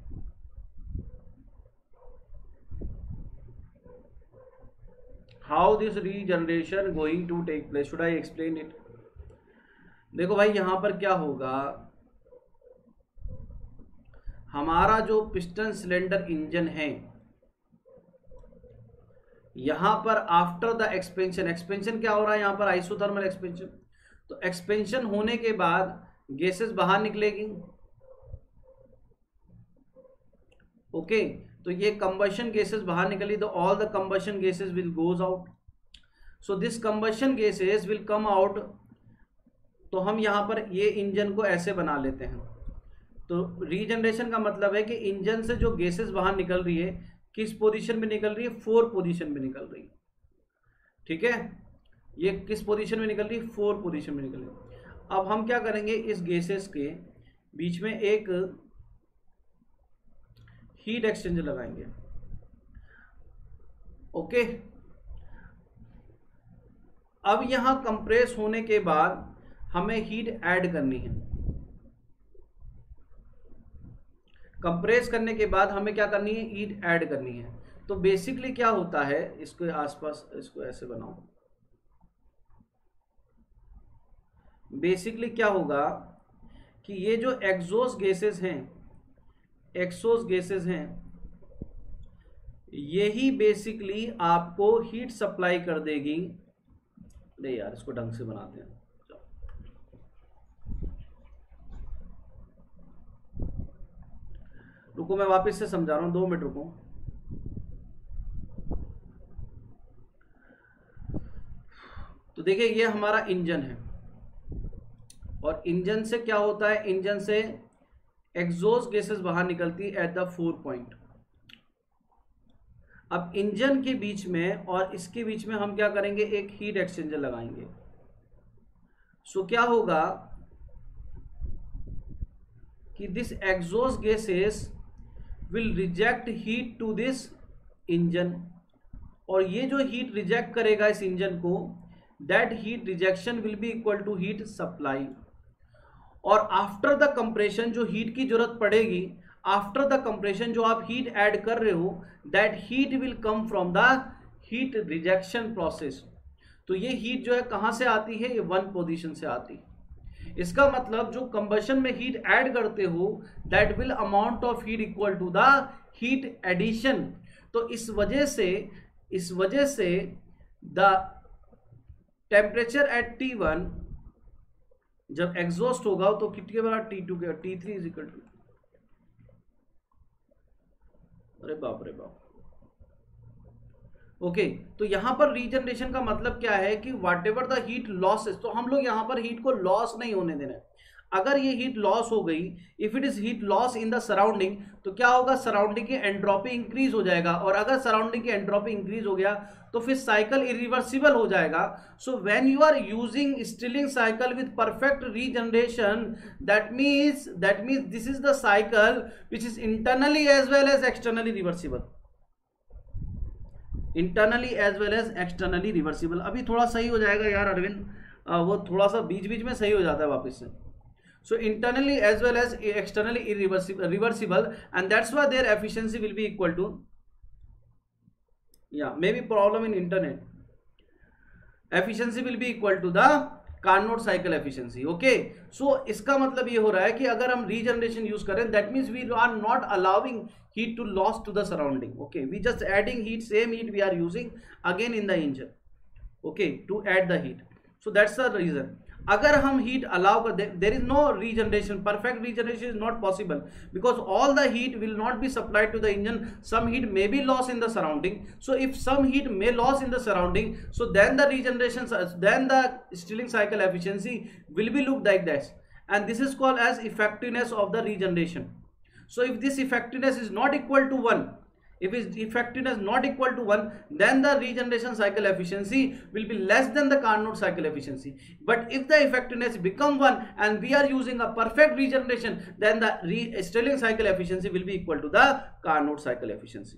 How this regeneration going to take place, should I explain it? देखो भाई यहां पर क्या होगा, हमारा जो पिस्टन सिलेंडर इंजन है, यहां पर आफ्टर द एक्सपेंशन, एक्सपेंशन क्या हो रहा है यहां पर? Isothermal expansion. तो एक्सपेंशन होने के बाद गैसेस बाहर निकलेगी। ओके, तो ये कंबशन गैसेस बाहर निकली, तो all the combustion gases will goes out. So this combustion gases will come out. तो हम यहां पर ये इंजन को ऐसे बना लेते हैं। तो रीजनरेशन का मतलब है कि इंजन से जो गैसेस बाहर निकल रही है किस पोजीशन में निकल रही है? फोर पोजीशन में निकल रही है। ठीक है, ये किस पोजीशन में निकल रही है? फोर पोजीशन में निकल रही है। अब हम क्या करेंगे, इस गैसेस के बीच में एक हीट एक्सचेंजर लगाएंगे। ओके, अब यहां कंप्रेस होने के बाद हमें हीट ऐड करनी है। कंप्रेस करने के बाद हमें क्या करनी है? हीट ऐड करनी है। तो बेसिकली क्या होता है, इसके आसपास इसको ऐसे बनाओ। बेसिकली क्या होगा कि ये जो एग्जॉस्ट गैसेस हैं, एग्जॉस्ट गैसेस हैं, यही बेसिकली आपको हीट सप्लाई कर देगी। नहीं यार, इसको ढंग से बनाते हैं। रुको, मैं वापस से समझा रहा हूं, दो मिनट रुको। तो देखिए ये हमारा इंजन है, और इंजन से क्या होता है? इंजन से एग्जॉस्ट गैसेस बाहर निकलती है एट द फोर पॉइंट। अब इंजन के बीच में और इसके बीच में हम क्या करेंगे? एक हीट एक्सचेंजर लगाएंगे। सो क्या होगा कि this exhaust gases will reject heat to this engine, और ये जो हीट रिजेक्ट करेगा इस इंजन को, that heat rejection will be equal to heat supply. और आफ्टर द कंप्रेशन जो हीट की जरूरत पड़ेगी, आफ्टर द कंप्रेशन जो आप हीट ऐड कर रहे हो, that heat will come from the heat rejection process. तो ये हीट जो है कहां से आती है? ये वन पोजीशन से आती है। इसका मतलब जो कंबशन में हीट ऐड करते हो, that will amount of heat equal to the heat addition. तो इस वजह से इस वजह से the temperature at T one जब एग्जॉस्ट होगा तो कितने बड़ा? टी टू के, T three is equal to, अरे बाप रे बाप। ओके okay, तो यहां पर रीजनरेशन का मतलब क्या है कि whatever the heat losses, तो हम लोग यहां पर हीट को लॉस नहीं होने देना है। अगर ये हीट लॉस हो गई, if it is heat loss in the surrounding, तो क्या होगा, सराउंडिंग की एंट्रोपी इंक्रीज हो जाएगा, और अगर सराउंडिंग की एंट्रोपी इंक्रीज हो गया तो फिर साइकिल इरिवर्सिबल हो जाएगा. So when you are using Stirling cycle with perfect regeneration, that means that means this is the cycle which is internally as well as externally reversible. Internally as well as externally reversible. अभी थोड़ा सही हो जाएगा यार अरविंद, वो थोड़ा सा बीच बीच में सही हो जाता है वापस से. So internally as well as externally irreversible, reversible, and that's why their efficiency will be equal to, yeah, maybe problem in internet. Efficiency will be equal to the Carnot cycle efficiency. Okay, so इसका मतलब ये हो रहा है कि अगर हम regeneration use करें, that means we are not allowing heat to loss to the surrounding. Okay, we just adding heat, same heat we are using again in the engine. Okay, to add the heat. So that's the reason. अगर हम हीट अलाउ कर दे, there is no regeneration, perfect regeneration is not possible because all the heat will not be supplied to the engine. Some heat may be loss in the surrounding. So if some heat may loss in the surrounding, so then the regeneration, then the Stirling cycle efficiency will be look like that, and this is called as effectiveness of the regeneration. So if this effectiveness is not equal to one, if its effectiveness not equal to one, then the regeneration cycle efficiency will be less than the Carnot cycle efficiency. But if the effectiveness become one and we are using a perfect regeneration, then the re Stirling cycle efficiency will be equal to the Carnot cycle efficiency.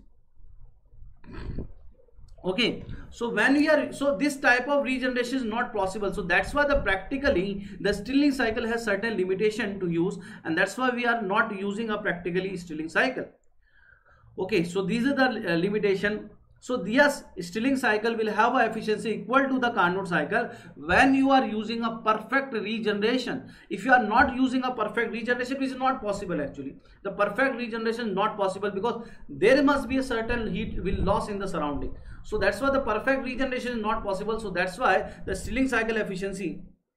Okay, so when we are, so this type of regeneration is not possible. So that's why the practically the Stirling cycle has certain limitation to use, and that's why we are not using a practically Stirling cycle. Okay, so these are the uh, limitation. So yes, Stirling cycle will have a efficiency equal to the Carnot cycle when you are using a perfect regeneration. If you are not using a perfect regeneration, it is not possible actually. The perfect regeneration is not possible because there must be a certain heat will loss in the surrounding. So that's why the perfect regeneration is not possible. So that's why the Stirling cycle efficiency,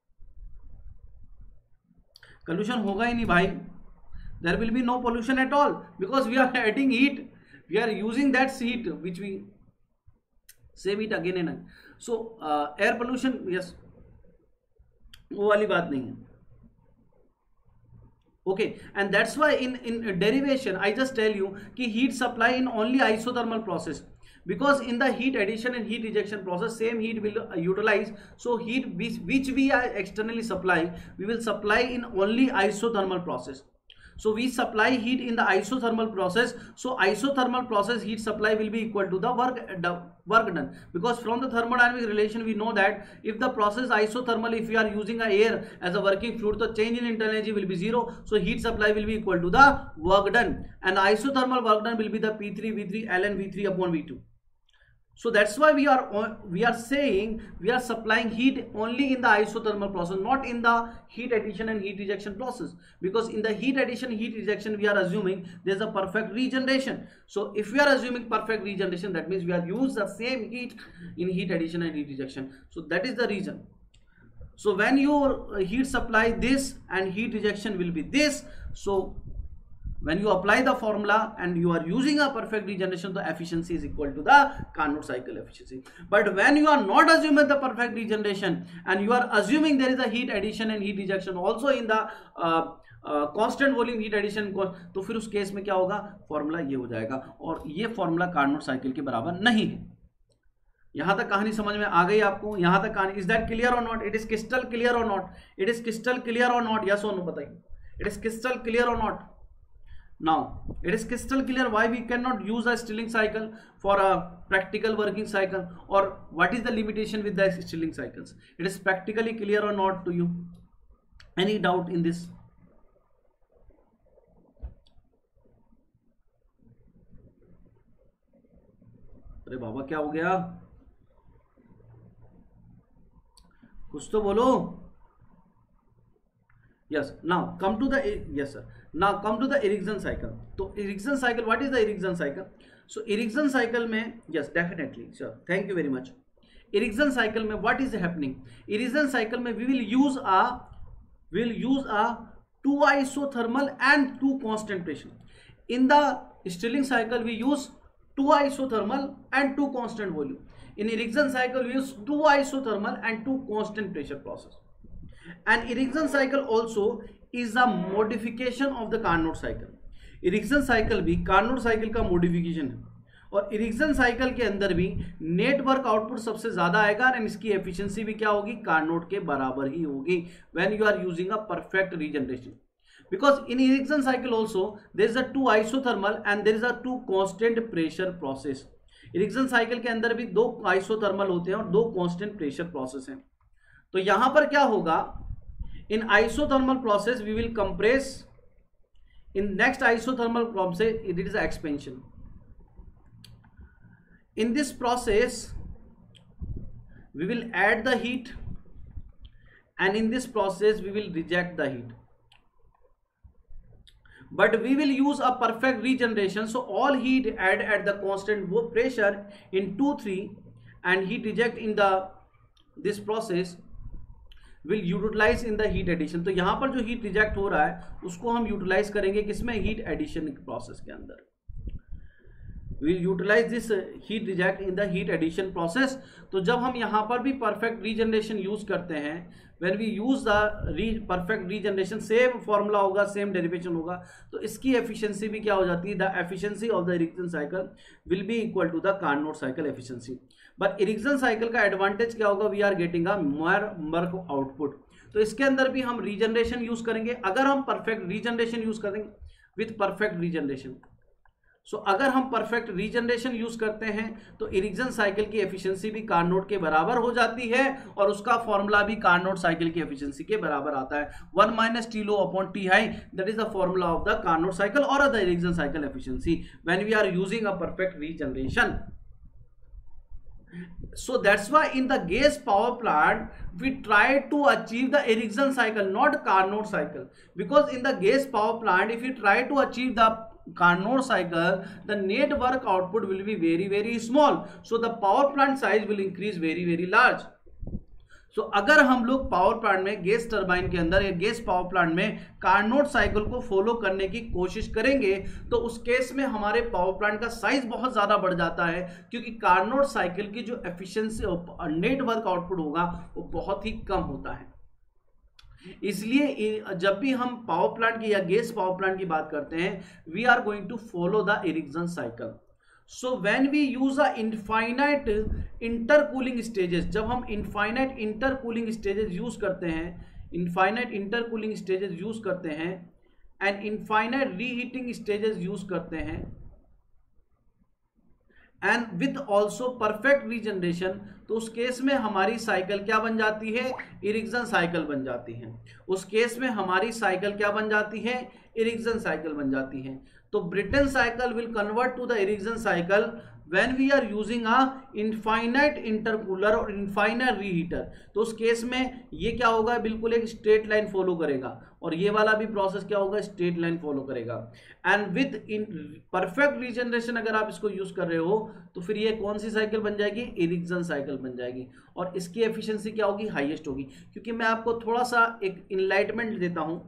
pollution होगा ही नहीं भाई. There will be no pollution at all because we are adding heat, we are using that heat which we save it again and again. So uh, air pollution, yes, वो वाली बात नहीं है. Okay, and that's why in in derivation I just tell you कि heat supply in only isothermal process, because in the heat addition and heat rejection process same heat will uh, utilize. So heat which, which we are externally supplying, we will supply in only isothermal process. So we supply heat in the isothermal process. So isothermal process heat supply will be equal to the work the work done, because from the thermodynamic relation we know that if the process isothermal, if we are using a air as a working fluid, the change in internal energy will be zero. So heat supply will be equal to the work done, and isothermal work done will be the P three V three ln V three upon V two. So that's why we are we are saying we are supplying heat only in the isothermal process, not in the heat addition and heat rejection process, because in the heat addition heat rejection we are assuming there is a perfect regeneration. So if we are assuming perfect regeneration, that means we are use the same heat in heat addition and heat rejection. So that is the reason. So when your heat supply this and heat rejection will be this, so when you apply the formula and you are using a perfect regeneration, the efficiency is equal to the Carnot cycle efficiency. But when you are not assuming the perfect regeneration and you are assuming there is a heat addition and heat rejection also in the uh, uh, constant volume heat addition, तो फिर उस केस में क्या होगा, फॉर्मूला ये हो जाएगा, और ये फॉर्मूला कार्नोट साइकिल के बराबर नहीं है. यहां तक कहानी समझ में आ गई आपको? यहां तक कहानी, इज दैट क्लियर और not? It is crystal clear और not? It is crystal clear और नॉट? यस और नो बताइए. इट इज क्रिस्टल क्लियर और not? Now it is crystal clear why we cannot use a Stirling cycle for a practical working cycle, or what is the limitation with the Stirling cycles? It is practically clear or not to you? Any doubt in this? अरे बाबा क्या हो गया, कुछ तो बोलो. Yes, now come to the, yes sir, now come to the Ericsson cycle. So Ericsson cycle, what is the Ericsson cycle? So Ericsson cycle में, yes definitely sure, thank you very much. Ericsson cycle में what is happening? Ericsson cycle में we will use a we will use a two isothermal and two constant pressure. In the Stirling cycle we use two isothermal and two constant volume. In Ericsson cycle we use two isothermal and two constant pressure process. And Ericsson cycle also is a modification of the Carnot cycle. Ericsson cycle भी कार्नोट साइकिल का मॉडिफिकेशन है, और इरिक्सन साइकिल के अंदर भी नेटवर्क आउटपुट सबसे ज्यादा आएगा एंड इसकी एफिशिएंसी भी क्या होगी, कार्नोट के बराबर ही होगी when you are using a perfect regeneration. Because in Ericsson cycle also there is a two isothermal and there is a two constant pressure process. Ericsson cycle के अंदर भी दो आइसोथर्मल होते हैं और दो कांस्टेंट प्रेशर प्रोसेस हैं। तो यहां पर क्या होगा, in isothermal process we will compress, in next isothermal process it is expansion. In this process we will add the heat and in this process we will reject the heat, but we will use a perfect regeneration, so all heat add at the constant pressure in two three and heat reject in the this process will utilize in the heat addition। तो यहां पर जो heat reject हो रहा है उसको हम utilize करेंगे किसमें, heat addition process के अंदर। We'll utilize this heat reject in the heat addition process। तो जब हम यहाँ पर भी perfect regeneration यूज करते हैं, when we use the re perfect regeneration, same formula होगा, same derivation होगा, तो इसकी efficiency भी क्या हो जाती है, the efficiency of the Ericsson cycle will be equal to the Carnot cycle efficiency। but Ericsson cycle का advantage क्या होगा, we are getting a more work output। तो इसके अंदर भी हम regeneration यूज करेंगे। अगर हम perfect regeneration यूज करेंगे with perfect regeneration, so so, अगर हम परफेक्ट रीजनरेशन यूज करते हैं तो इरिक्सन साइकिल की एफिशिएंसी भी कार्नोट के बराबर हो जाती है और उसका फॉर्मूला भी कार्नोट साइकिल की एफिशिएंसी के बराबर आता है, one minus T low upon T high, that is the formula of the Carnot cycle or the Ericsson cycle efficiency when we are using a perfect regeneration. So that's why in the gas power plant we try to achieve the Ericsson cycle, not Carnot cycle, because in the gas power plant if you try to achieve the Carnot cycle the net work output will be very very small, so the power plant size will increase very very large। So so, अगर हम लोग पावर प्लांट में गैस टरबाइन के अंदर या गैस पावर प्लांट में कार्नोट साइकिल को फॉलो करने की कोशिश करेंगे तो उस केस में हमारे पावर प्लांट का साइज बहुत ज्यादा बढ़ जाता है, क्योंकि कार्नोट साइकिल की जो एफिशिएंसी नेट वर्क आउटपुट होगा वो बहुत ही कम होता है। इसलिए जब भी हम पावर प्लांट की या गैस पावर प्लांट की बात करते हैं we are going to follow the Ericsson cycle. So when we use a infinite intercooling stages, जब हम इनफाइनाइट इंटरकूलिंग स्टेजेस यूज करते हैं, इनफाइनाइट इंटरकूलिंग स्टेजेस यूज करते हैं and infinite reheating stages use करते हैं and with also perfect regeneration, तो उस केस में हमारी साइकिल क्या बन जाती है, इरिक्सन साइकिल बन जाती है। उस केस में हमारी साइकिल क्या बन जाती है, इरिक्सन साइकिल बन जाती है। तो Brayton cycle will convert to the Ericsson cycle when we are using a infinite intercooler और infinite reheater। तो उस केस में ये क्या होगा, बिल्कुल एक स्ट्रेट लाइन फॉलो करेगा और ये वाला भी प्रोसेस क्या होगा, स्ट्रेट लाइन फॉलो करेगा। And with in perfect regeneration अगर आप इसको यूज कर रहे हो तो फिर ये कौन सी साइकिल बन जाएगी, इरिक्सन साइकिल बन जाएगी और इसकी एफिशिएंसी क्या होगी, हाईएस्ट होगी। क्योंकि मैं आपको थोड़ा सा एक इनलाइटमेंट देता हूं,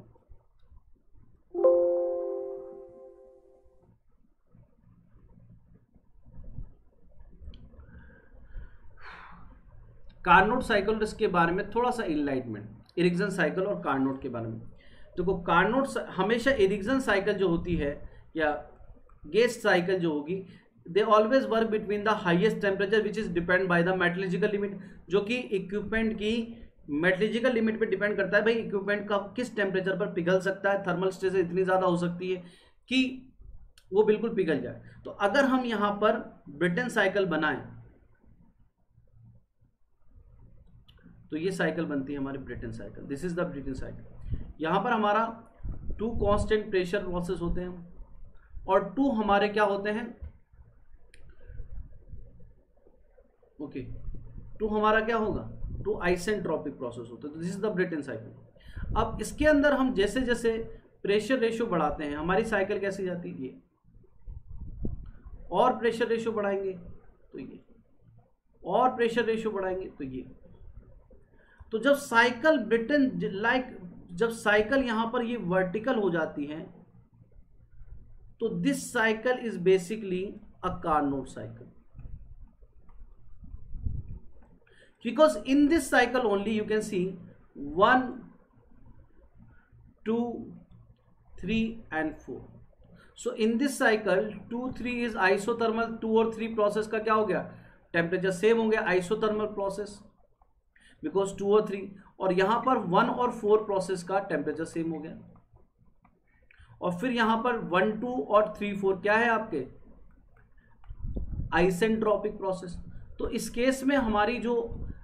कार्नोट साइकिल के बारे में थोड़ा सा इनलाइटमेंट, इरिक्सन साइकिल और कार्नोट के बारे में। देखो कार्नोट हमेशा, इरिक्सन साइकिल जो होती है या गैस साइकिल जो होगी, they always work between the highest temperature which is depend by the metallurgical limit, जो कि इक्विपमेंट की मेटलर्जिकल लिमिट पे डिपेंड करता है। भाई इक्विपमेंट का किस टेम्परेचर पर पिघल सकता है, थर्मल स्ट्रेस इतनी ज़्यादा हो सकती है कि वो बिल्कुल पिघल जाए। तो अगर हम यहाँ पर ब्रिटन साइकिल बनाएं तो ये साइकिल बनती है हमारी Brayton cycle, this is the Brayton cycle. यहाँ पर हमारा टू कांस्टेंट प्रेशर प्रोसेस होते हैं और टू हमारे क्या होते हैं, ओके टू हमारा क्या होगा, टू आइसेंट्रोपिक प्रोसेस होते हैं। This is the Brayton cycle. अब इसके अंदर हम जैसे जैसे प्रेशर रेशियो बढ़ाते हैं हमारी साइकिल कैसी जाती है, ये और प्रेशर रेशियो बढ़ाएंगे तो ये, और प्रेशर रेशियो बढ़ाएंगे तो ये। तो जब साइकिल ब्रिटन लाइक जब साइकिल यहां पर ये वर्टिकल हो जाती है तो this cycle is basically a Carnot cycle, because in this cycle only you can see one two, three and four. So in this cycle two, three is isothermal. Two और थ्री प्रोसेस का क्या हो गया, टेम्परेचर सेम हो गया, आइसोथर्मल प्रोसेस, बिकॉज टू और थ्री. और यहां पर वन और फोर प्रोसेस का टेम्परेचर सेम हो गया. और फिर यहां पर वन, टू और थ्री, फोर क्या है आपके, आइसेंट्रोपिक प्रोसेस. तो इस केस में हमारी जो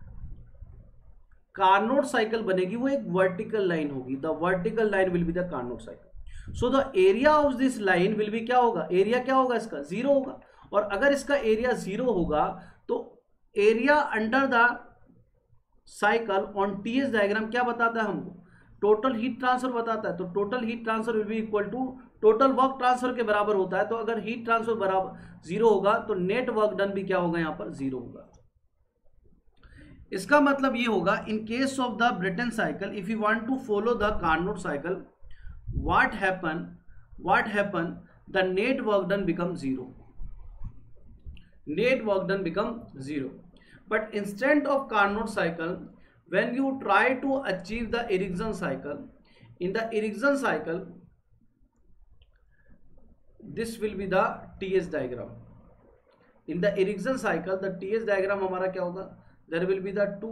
कार्नोट साइकिल बनेगी वो एक वर्टिकल लाइन होगी. The vertical line will be the Carnot cycle. So the area of this line will be क्या होगा, एरिया क्या होगा इसका, जीरो होगा. और अगर इसका एरिया जीरो होगा तो area under the cycle on TS diagram क्या बताता है हमको, टोटल हीट ट्रांसफर बताता है. तो total heat transfer will be equal to total work transfer के बराबर होता है. तो अगर हीट ट्रांसफर बराबर जीरो होगा तो नेट वर्क डन भी क्या होगा, यहां पर जीरो होगा. इसका मतलब ये होगा, in case of the Brayton cycle if you want to follow the Carnot cycle, what happen what happen the net work done become zero. Net work done become zero. But instead of Carnot cycle, when you try to achieve the Erikson cycle, in the Erikson cycle, this will be the T S diagram. In the Erikson cycle, the T S diagram हमारा क्या होगा, there will be the two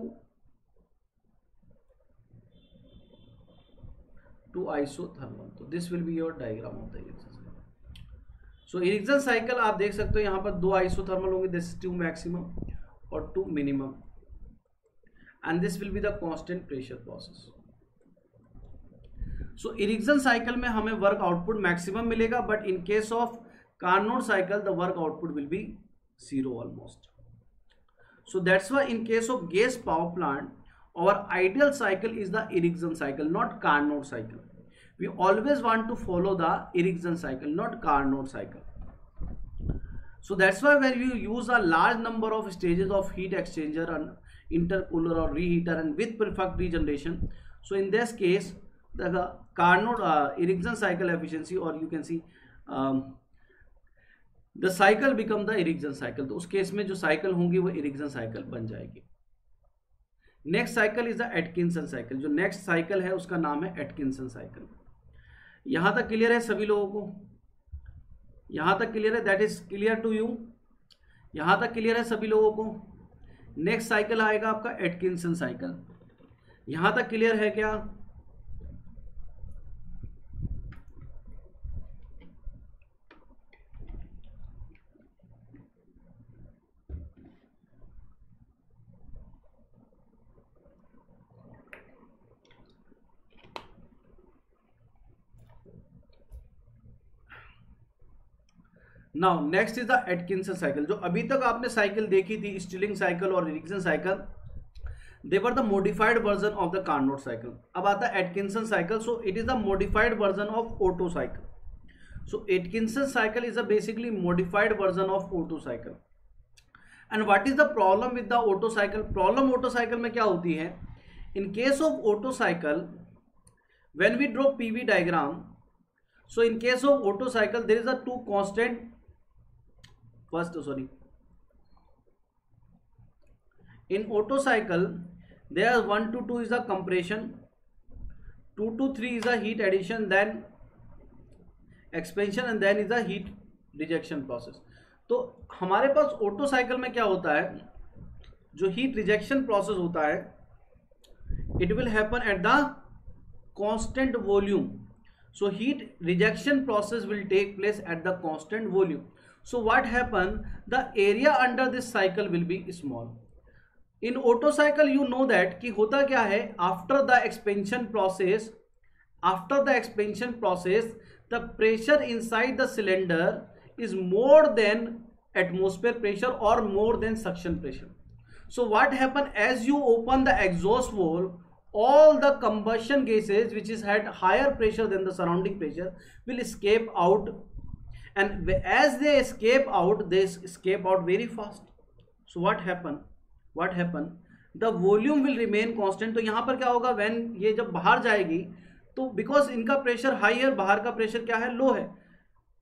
two isothermal. So this will be your diagram of the Erikson cycle. So Erikson cycle आप देख सकते हो यहाँ पर दो isothermal होंगे, this is two maximum और two minimum, and this will be the constant pressure process. So Ericsson cycle में हमें वर्क आउटपुट मैक्सिमम मिलेगा, but in case of Carnot cycle the work output will be zero almost. So that's why in case of gas power plant our ideal cycle is the Ericsson cycle, not Carnot cycle. We always want to follow the Ericsson cycle, not Carnot cycle. So that's why when you use a large number of stages of heat exchanger and intercooler or reheater and with perfect regeneration, so in this case the Carnot uh, Erikson cycle efficiency, or you can see um, the cycle become the Erikson cycle. तो उस केस में जो साइकिल होंगी वो Erikson cycle बन जाएगी. Next cycle is the Atkinson cycle. जो नेक्स्ट साइकिल है उसका नाम है एटकिंसन साइकिल. यहां तक क्लियर है सभी लोगों को, यहां तक क्लियर है, that is clear to you, यहां तक क्लियर है सभी लोगों को. नेक्स्ट साइकिल आएगा आपका एटकिंसन साइकिल. यहां तक क्लियर है क्या? Now next is the Atkinson cycle. जो अभी तक आपने साइकिल देखी थी, स्टिलिंग साइकिल और Ericsson cycle, they were the modified version of the Carnot cycle. अब आता है Atkinson cycle. So it is the modified version of Otto cycle. So Atkinson cycle is a basically modified version of Otto cycle. And what is the problem with the Otto cycle? Problem Otto cycle में क्या होती है? In case of Otto cycle when we draw PV diagram, so in case of Otto cycle there is a two constant. First, sorry. In Otto cycle, there are one to two is the compression, two to three is the heat addition, then expansion, and then is the heat rejection process. तो हमारे पास Otto cycle में क्या होता है? जो heat rejection process होता है, it will happen at the constant volume. So heat rejection process will take place at the constant volume. So what happen? The area under this cycle will be small. In Otto cycle you know that कि होता क्या है, after the expansion process, after the expansion process, the pressure inside the cylinder is more than atmosphere pressure or more than suction pressure. So what happen, as you open the exhaust valve, all the combustion gases which is had higher pressure than the surrounding pressure will escape out. And as they escape out, they escape out very fast. So what happen? What happen? The volume will remain constant. तो यहाँ पर क्या होगा, when ये जब बाहर जाएगी तो because इनका प्रेशर हाई है, बाहर का प्रेशर क्या है, लो है,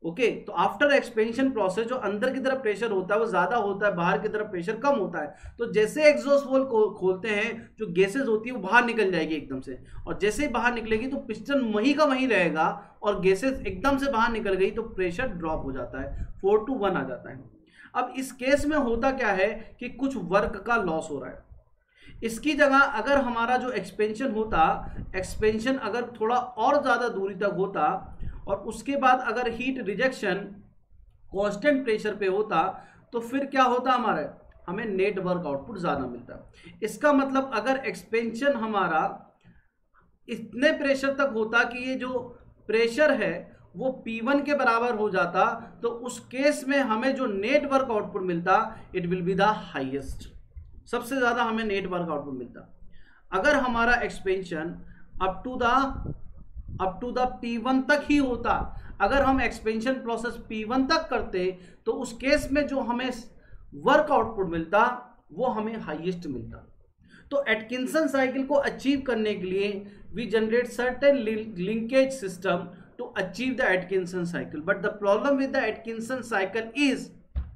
ओके okay, तो आफ्टर एक्सपेंशन प्रोसेस जो अंदर की तरफ प्रेशर होता है वो ज्यादा होता है, बाहर की तरफ प्रेशर कम होता है। तो जैसे एग्जॉस्ट वाल्व खोलते हैं जो गैसेज होती है वो बाहर निकल जाएगी एकदम से, और जैसे ही बाहर निकलेगी तो पिस्टन वहीं का वहीं रहेगा, और गैसेज एकदम से बाहर निकल गई तो प्रेशर ड्रॉप हो जाता है, फोर टू वन आ जाता है। अब इस केस में होता क्या है कि कुछ वर्क का लॉस हो रहा है। इसकी जगह अगर हमारा जो एक्सपेंशन होता, एक्सपेंशन अगर थोड़ा और ज्यादा दूरी तक होता और उसके बाद अगर हीट रिजेक्शन कांस्टेंट प्रेशर पे होता तो फिर क्या होता, हमारे हमें नेट वर्क आउटपुट ज्यादा मिलता। इसका मतलब अगर एक्सपेंशन हमारा इतने प्रेशर तक होता कि ये जो प्रेशर है वो पी वन के बराबर हो जाता, तो उस केस में हमें जो नेट वर्क आउटपुट मिलता it will be the highest, सबसे ज्यादा हमें नेट वर्क आउटपुट मिलता। अगर हमारा expansion up to the up to the P one तक ही होता, अगर हम एक्सपेंशन प्रोसेस पी वन तक करते तो उस केस में जो हमें वर्क आउटपुट मिलता वो हमें हाईएस्ट मिलता। तो एटकिंसन साइकिल को अचीव करने के लिए we generate certain linkage system to achieve the Atkinson cycle, but the problem with the Atkinson cycle is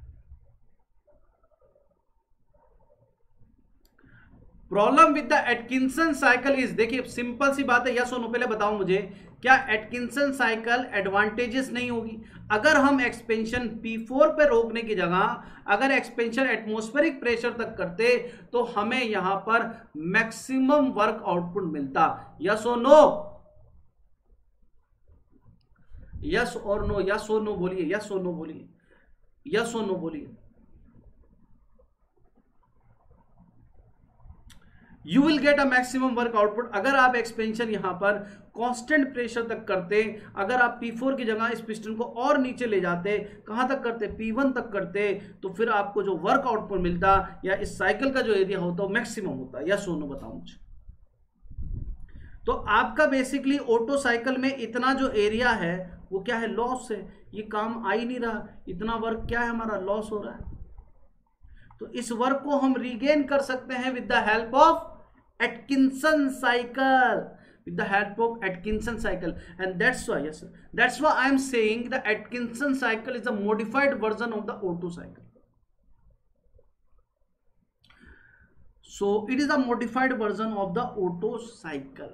problem with the Atkinson cycle is, देखिए सिंपल सी बात है, यस और नो, पहले बताओ मुझे क्या एटकिंसन साइकिल एडवांटेजेस नहीं होगी? अगर हम एक्सपेंशन पी फोर पे रोकने की जगह अगर एक्सपेंशन एटमॉस्फेरिक प्रेशर तक करते तो हमें यहां पर मैक्सिमम वर्क आउटपुट मिलता। यस और नो, यस और नो, यस और नो बोलिए, यस और नो बोलिए, यस और नो बोलिए। You will get a maximum work output अगर आप एक्सपेंशन यहां पर कांस्टेंट प्रेशर तक करते। अगर आप पी फोर की जगह इस पिस्टन को और नीचे ले जाते, कहां तक करते, पी वन तक करते, तो फिर आपको जो वर्क आउटपुट मिलता या इस साइकिल का जो एरिया होता वो मैक्सिमम होता। या सोनो बताओ मुझे। तो आपका बेसिकली ऑटो साइकिल में इतना जो एरिया है वो क्या है, लॉस है, ये काम आ ही नहीं रहा, इतना वर्क क्या है हमारा, लॉस हो रहा है। तो इस वर्क को हम रीगेन कर सकते हैं with the help of Atkinson cycle, with the help of Atkinson cycle, and that's why, yes sir, that's why I am saying the Atkinson cycle is a modified version of the Otto cycle. So it is a modified version of the Otto cycle.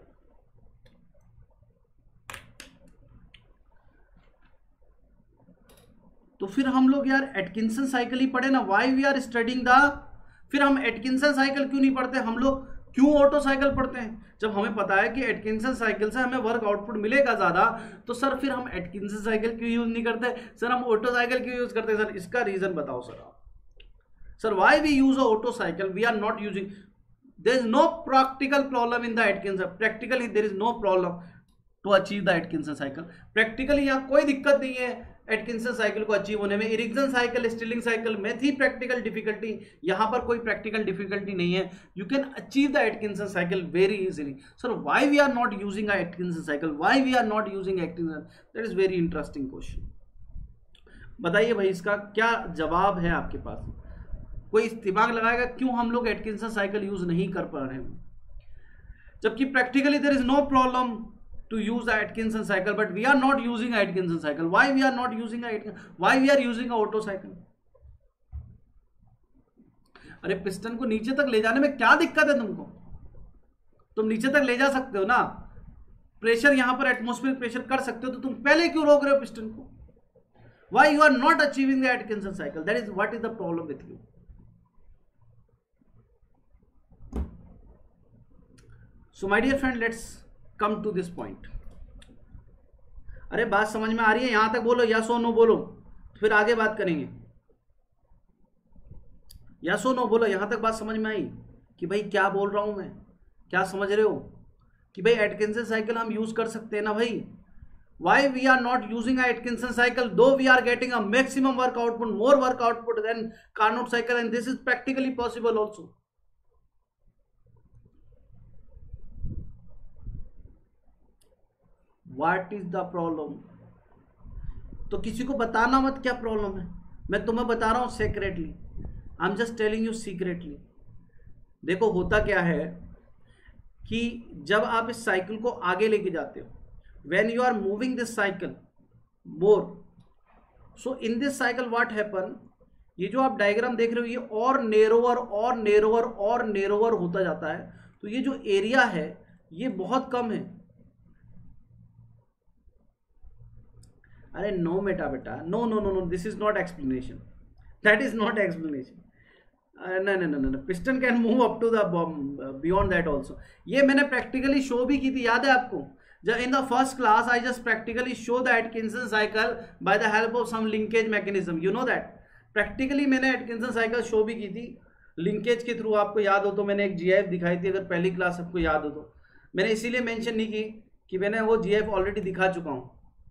तो फिर हम लोग यार एटकिंसन साइकिल ही पढ़े ना, why we are studying the, फिर हम एटकिंसन साइकिल क्यों नहीं पढ़ते, हम लोग क्यों ऑटो साइकिल पढ़ते हैं? जब हमें पता है कि एटकिंसन साइकिल से हमें वर्क आउटपुट मिलेगा ज्यादा, तो सर फिर हम एटकिंसन साइकिल क्यों यूज नहीं करते, सर हम ऑटो साइकिल क्यों यूज करते हैं? सर इसका रीजन बताओ सर आप। Sir why we use a Otto cycle, we are not using, there is no practical problem in the Atkinson, practically there is no problem to achieve the Atkinson cycle. Practically यहाँ कोई दिक्कत नहीं है एटकिंसन साइकिल को अचीव होने में। इरिगसन साइकिल, स्टिलिंग साइकिल में थी प्रैक्टिकल डिफिकल्टी, यहां पर कोई प्रैक्टिकल डिफिकल्टी नहीं है। You can achieve the Atkinson cycle very easily. Sir why we are not using a Atkinson cycle, why we are not using Atkinson, that is very interesting question. बताइए भाई इसका क्या जवाब है आपके पास? कोई दिमाग लगाएगा क्यों हम लोग एटकिंसन साइकिल यूज नहीं कर पा रहे हैं, जबकि practically there is no problem to use the Atkinson cycle, but we are not using a Atkinson cycle. Why we are not using a why we are using a Otto cycle? अरे पिस्टन को नीचे तक ले जाने में क्या दिक्कत है तुमको? तुम नीचे तक ले जा सकते हो ना, प्रेशर यहां पर एटमॉस्फेरिक प्रेशर कर सकते हो, तो तुम पहले क्यों रोक रहे हो पिस्टन को? Why you are not achieving the Atkinson cycle? That is what is the problem with you. So my dear friend, let's come to this point. अरे बात समझ में आ रही है? यहां तक बोलो, या सो नो बोलो, फिर आगे बात करेंगे। या सो नो बोलो, यहां तक बात समझ में आई कि भाई क्या बोल रहा हूं मैं, क्या समझ रहे हो कि भाई एटकिंसन साइकिल हम यूज कर सकते हैं ना भाई? Why we are not using a Atkinson cycle though we are getting a maximum work output, more work output than Carnot cycle, and this is practically possible also. What is the problem? तो किसी को बताना मत क्या प्रॉब्लम है, मैं तुम्हें बता रहा हूं secretly, I am just telling you secretly. देखो होता क्या है कि जब आप इस साइकिल को आगे लेके जाते हो, when you are moving this cycle more, so in this cycle what happen, ये जो आप डायग्राम देख रहे हो ये और नेरोवर और नेरोवर और नेरोवर होता जाता है, तो ये जो एरिया है ये बहुत कम है। अरे नो बेटा बेटा no no no no this is not explanation, that is not explanation. no no no no no piston can move up to the um, beyond that also। ये मैंने प्रैक्टिकली शो भी की थी, याद है आपको? जब in the first class I just practically show the Atkinson cycle by the help of some linkage mechanism, you know that. Practically मैंने एटकिंसन साइकिल शो भी की थी लिंकेज के थ्रू। आपको याद हो तो मैंने एक जीआईएफ दिखाई थी, अगर पहली क्लास आपको याद हो तो। मैंने इसीलिए मेंशन नहीं की कि मैंने वो जीआईएफ ऑलरेडी दिखा चुका हूं।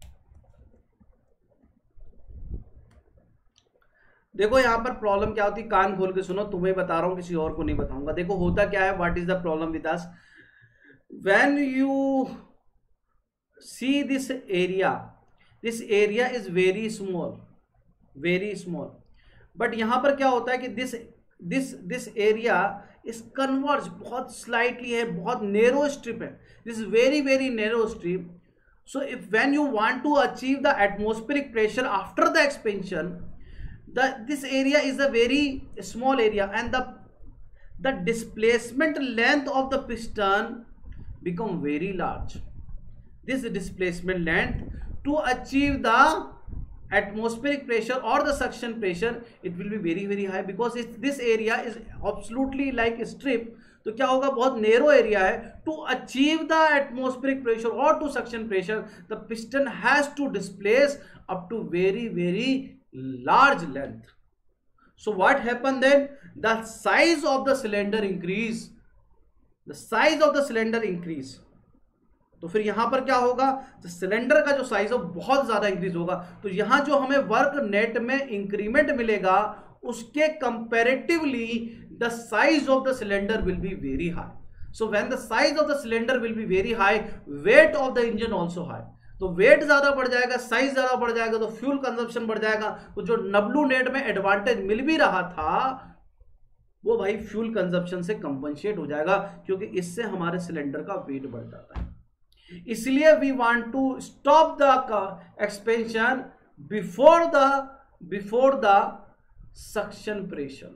देखो यहाँ पर प्रॉब्लम क्या होती है, कान खोल के सुनो, तुम्हें बता रहा हूँ, किसी और को नहीं बताऊंगा। देखो होता क्या है, what is the problem with us, when you see this area, this area is very small, very small, but यहाँ पर क्या होता है कि this this this area is converge, बहुत स्लाइटली है, बहुत नेरो स्ट्रिप है, this very very narrow strip. So if when you want to achieve the atmospheric pressure after the expansion, the this area is a very small area and the the displacement length of the piston become very large. This displacement length to achieve the atmospheric pressure or the suction pressure, it will be very very high because it, this area is absolutely like a strip। तो क्या होगा, बहुत नेरो एरिया है। To achieve the atmospheric pressure और to suction pressure the piston has to displace up to very very large length। So what happened then, the size of the cylinder increase, the size of the cylinder increase। तो फिर यहां पर क्या होगा, तो सिलेंडर का जो साइज है बहुत ज्यादा इंक्रीज होगा। तो यहां जो हमें वर्क नेट में इंक्रीमेंट मिलेगा उसके comparatively the size of the cylinder will be very high. So when the size of the cylinder will be very high, weight of the engine also high. तो वेट ज्यादा बढ़ जाएगा, साइज ज्यादा बढ़ जाएगा, तो फ्यूल कंजप्शन बढ़ जाएगा। तो जो डब्ल्यू नेट में एडवांटेज मिल भी रहा था वो भाई फ्यूल कंजप्शन से कंपनसेट हो जाएगा, क्योंकि इससे हमारे सिलेंडर का वेट बढ़ जाता है। इसलिए we want to stop the expansion before the before the suction pressure.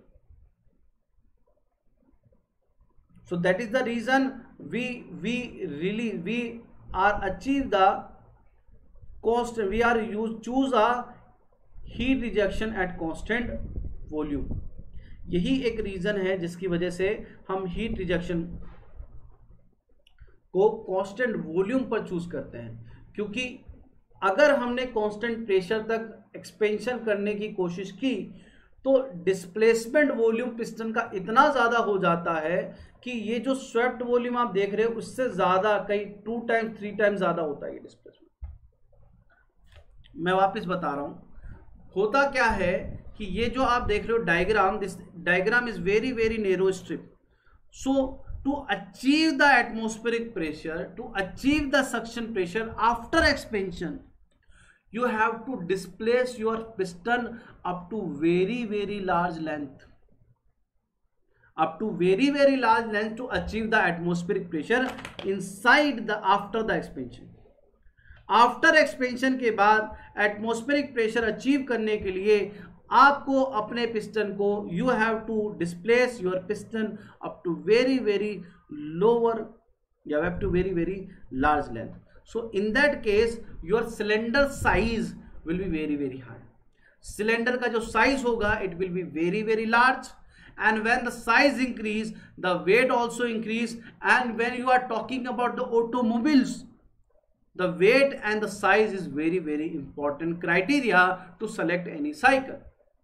So that is the reason we we really we are achieve the cost, we are use choose a heat rejection at constant volume। यही एक रीजन है जिसकी वजह से हम हीट रिजेक्शन को कांस्टेंट वॉल्यूम पर चूज करते हैं, क्योंकि अगर हमने कांस्टेंट प्रेशर तक एक्सपेंशन करने की कोशिश की तो डिस्प्लेसमेंट वॉल्यूम पिस्टन का इतना ज्यादा हो जाता है कि ये जो स्वेप्ट वॉल्यूम आप देख रहे हो उससे ज्यादा, कई टू टाइम थ्री टाइम ज्यादा होता है ये डिस्प्लेसमेंट। मैं वापस बता रहा हूं, होता क्या है कि ये जो आप देख रहे हो diagram, this diagram is very very narrow strip. So to achieve the atmospheric pressure, to achieve the suction pressure after expansion, you have to displace your piston up to very very large length, up to very very large length to achieve the atmospheric pressure inside the after the expansion। After expansion के बाद एटमॉस्फेरिक प्रेशर अचीव करने के लिए आपको अपने पिस्टन को, you have to displace your piston up to very very lower या up to very very large length. So in that case your cylinder size will be very very high। Cylinder का जो साइज होगा it will be very very large, and when the size increase the weight also increase, and when you are talking about the automobiles, the weight and the size is very very important criteria to select any cycle।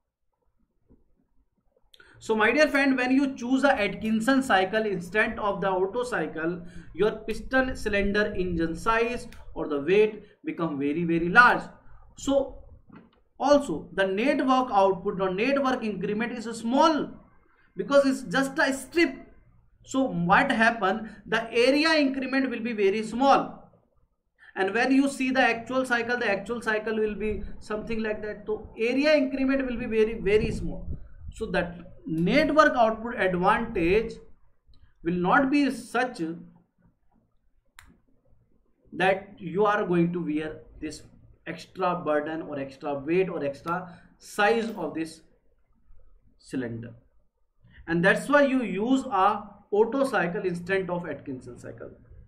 So my dear friend, when you choose a Atkinson cycle instead of the Otto cycle, your piston cylinder engine size or the weight become very very large। So also the net work output or net work increment is small because it's just a strip। So what happen, the area increment will be very small, and when you see the actual cycle, the actual cycle will be something like that। So area increment will be very very small, so that network output advantage will not be such that you are going to wear this extra burden or extra weight or extra size of this cylinder, and that's why you use a Otto cycle instead of Atkinson cycle.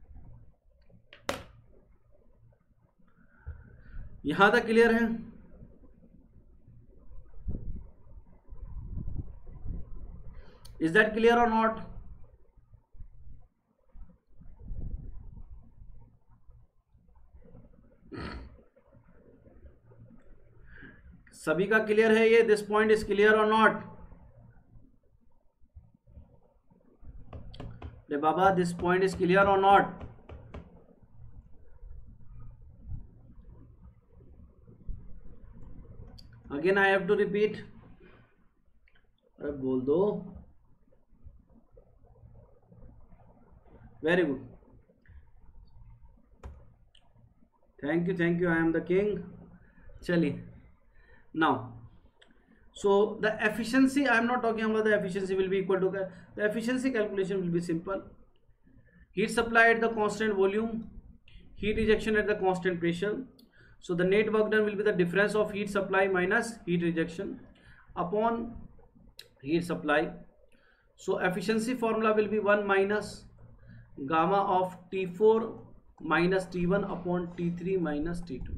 यहां तक क्लियर है? Is that clear or not? सभी का क्लियर है ये? दिस पॉइंट इज क्लियर और नॉट? रे बाबा, दिस पॉइंट इज क्लियर और not? Again I have to repeat. अरे बोल दो. Very good. Thank you thank you. I am the king. चलिए. Now, so the efficiency, I am not talking about the efficiency will be equal to, the efficiency calculation will be simple. Heat supply at the constant volume, heat rejection at the constant pressure. So the net work done will be the difference of heat supply minus heat rejection upon heat supply. So efficiency formula will be one minus gamma of T four minus T one upon T three minus T two.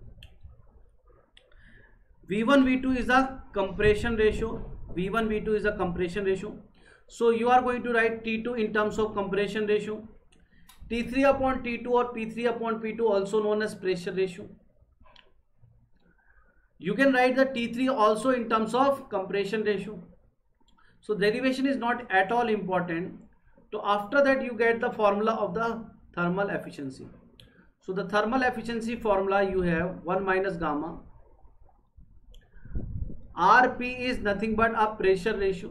V one V two is a compression ratio. V one V two is a compression ratio. So you are going to write T two in terms of compression ratio. T three upon T two or P three upon P two also known as pressure ratio. You can write the T three also in terms of compression ratio. So derivation is not at all important. So after that you get the formula of the thermal efficiency. So the thermal efficiency formula you have one minus gamma. R P is nothing but a pressure ratio.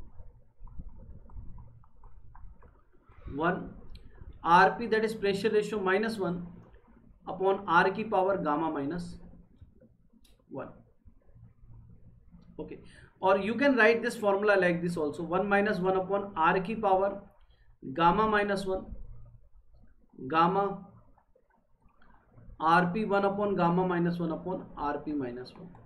one R P, that is pressure ratio, minus one upon R की power gamma minus one. Okay. Or you can write this formula like this also. one minus one upon R की power gamma minus one. Gamma R P one upon gamma minus one upon R P minus one.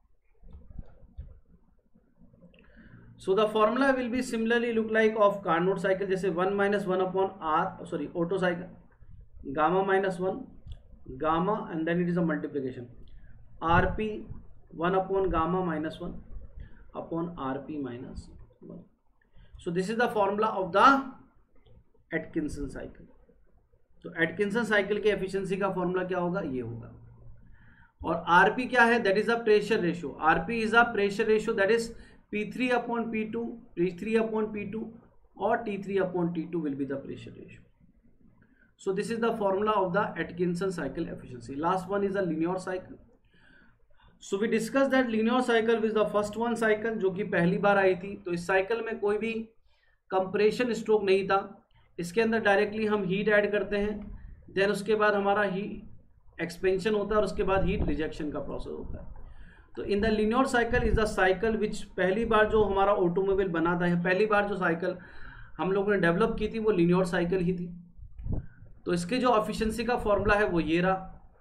So the formula will be similarly look like of Carnot cycle, जैसे one minus one upon R, sorry, Otto cycle, gamma minus one, gamma, and then it is a multiplication. R P one upon gamma minus one upon R P minus one. So this is the formula of the Atkinson cycle. तो Atkinson cycle के efficiency का formula क्या होगा? ये होगा. और R P क्या है? That is a pressure ratio. R P is a pressure ratio, that is P three upon P two, P three upon P two, or T three upon T two will be the pressure ratio. So this is the formula of the Atkinson cycle efficiency. Last one is the linear cycle. So we discussed that linear cycle is the first one cycle जो कि पहली बार आई थी. तो इस साइकिल में कोई भी कंप्रेशन स्ट्रोक नहीं था. इसके अंदर डायरेक्टली हम हीट ऐड करते हैं, देन उसके बाद हमारा हीट एक्सपेंशन होता है और उसके बाद हीट रिजेक्शन का प्रोसेस होता है. तो in the linear cycle is the cycle which पहली बार जो हमारा ऑटोमोबाइल बना था, पहली बार जो साइकिल हम लोगों ने डेवलप की थी वो लिनियर साइकिल ही थी. तो इसके जो एफिशिएंसी का फॉर्मूला है वो ये रहा.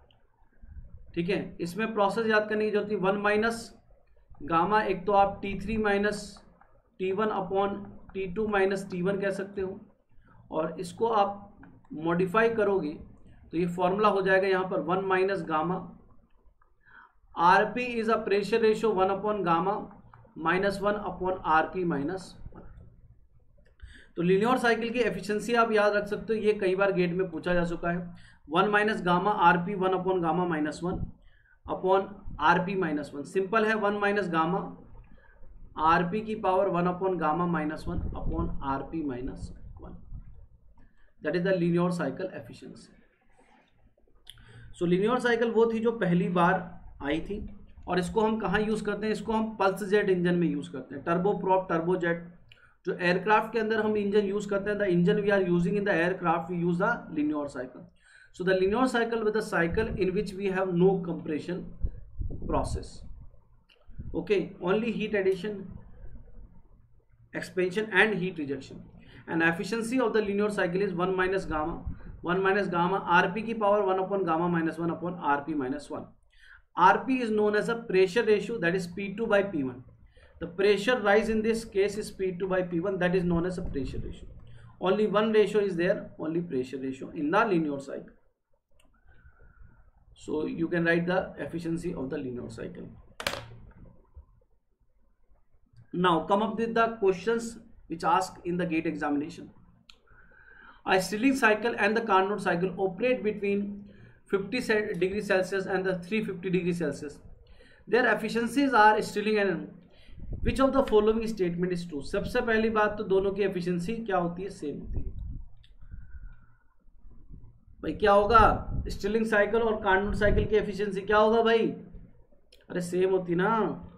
ठीक है. इसमें प्रोसेस याद करने की जरूरत है. वन माइनस गामा, एक तो आप T three minus T one upon T two minus T one कह सकते हो, और इसको आप मॉडिफाई करोगे तो ये फॉर्मूला हो जाएगा यहाँ पर one minus gamma. R P is a pressure ratio one upon gamma minus one upon R P minus one. तो लीनियर साइकिल की एफिशिएंसी आप याद रख सकते हो. ये कई बार गेट में पूछा जा चुका है. One minus gamma R P one upon gamma minus one upon R P minus one. Simple है. One minus gamma R P की power one upon gamma minus one upon R P minus one. That is the linear cycle efficiency. So linear cycle वो थी जो पहली बार आई थी, और इसको हम कहाँ यूज़ करते हैं? इसको हम पल्स जेट इंजन में यूज़ करते हैं. टर्बो प्रॉप, टर्बो जेट जो एयरक्राफ्ट के अंदर हम इंजन यूज़ करते हैं. The engine we are using in the aircraft we use the linear cycle. So the linear cycle with the cycle in which we have no compression process. Okay. Only heat addition, expansion and heat rejection. And efficiency of the linear cycle is one minus gamma, one minus gamma R P की power one upon gamma minus one upon R P minus one. R P is known as a pressure ratio, that is P two by P one. The pressure rise in this case is P two by P one, that is known as a pressure ratio. Only one ratio is there, only pressure ratio in the linear cycle. So you can write the efficiency of the linear cycle. Now come up with the questions which ask in the gate examination. A Stirling cycle and the Carnot cycle operate between fifty degrees Celsius and the three hundred fifty degrees Celsius. Their efficiencies are Stirling and which of the following statement is true? सबसे पहली बात तो दोनों की एफिशिएंसी क्या होती है? सेम होती है। भाई क्या होगा? स्टिलिंग साइकिल और कार्नोट साइकिल की एफिशिएंसी क्या होगा भाई? अरे सेम होती ना।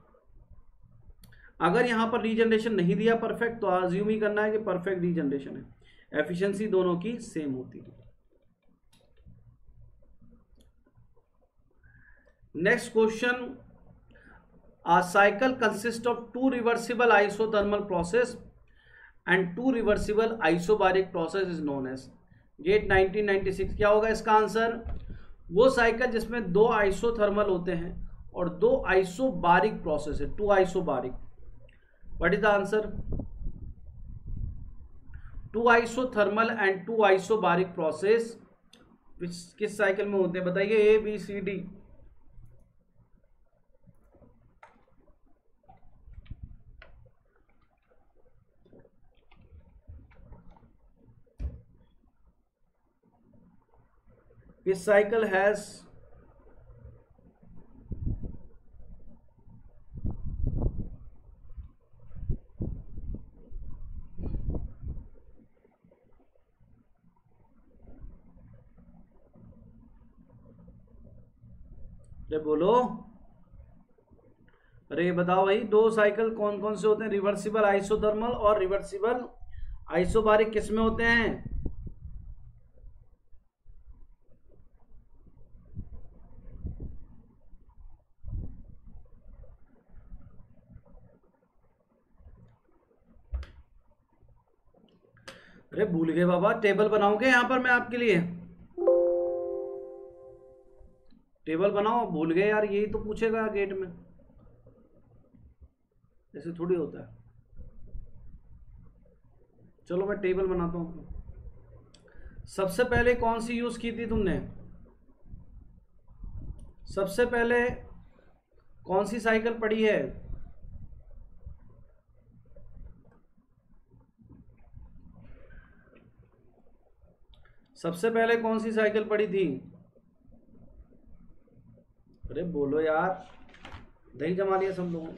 अगर यहां पर रीजनरेशन नहीं दिया परफेक्ट, तो अज्यूम ही करना है कि परफेक्ट रीजनरेशन है। एफिशिएंसी दोनों की सेम होती है। Next question, a cycle consists of two reversible isothermal process and two reversible isobaric process is known as GATE nineteen ninety six. क्या होगा इसका आंसर? वो साइकिल जिसमें दो आइसोथर्मल होते हैं और दो आइसोबारिक प्रोसेस है, two isobaric. What is the answer? Two isothermal and two isobaric process किस साइकिल में होते हैं बताइए? A B C D. This cycle has अरे बोलो, अरे बताओ भाई, दो साइकिल कौन कौन से होते हैं? रिवर्सिबल आइसोथर्मल और रिवर्सिबल आइसोबारिक किस में होते हैं? अरे भूल गए बाबा, टेबल बनाओगे यहां पर मैं आपके लिए? टेबल बनाओ। भूल गए यार, यही तो पूछेगा गेट में, ऐसे थोड़ी होता है। चलो मैं टेबल बनाता हूं। सबसे पहले कौन सी यूज की थी तुमने? सबसे पहले कौन सी साइकिल पढ़ी है? सबसे पहले कौन सी साइकिल पड़ी थी? अरे बोलो यार, दही जमा लिया सब लोगों ने।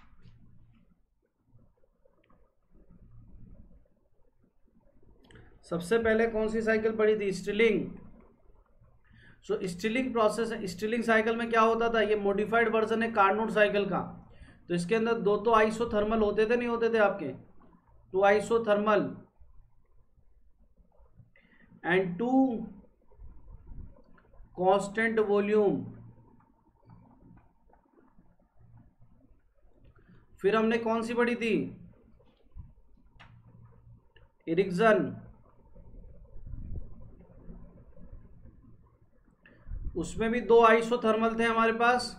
सबसे पहले कौन सी साइकिल पड़ी थी? Stirling. So Stirling process, Stirling cycle में क्या होता था? ये मॉडिफाइड वर्जन है कार्नोट साइकिल का। तो इसके अंदर दो तो आइसोथर्मल होते थे, नहीं होते थे आपके? Two isothermal and two constant volume। फिर हमने कौन सी पढ़ी थी? एरिक्सन। उसमें भी दो आइसोथर्मल थे हमारे पास।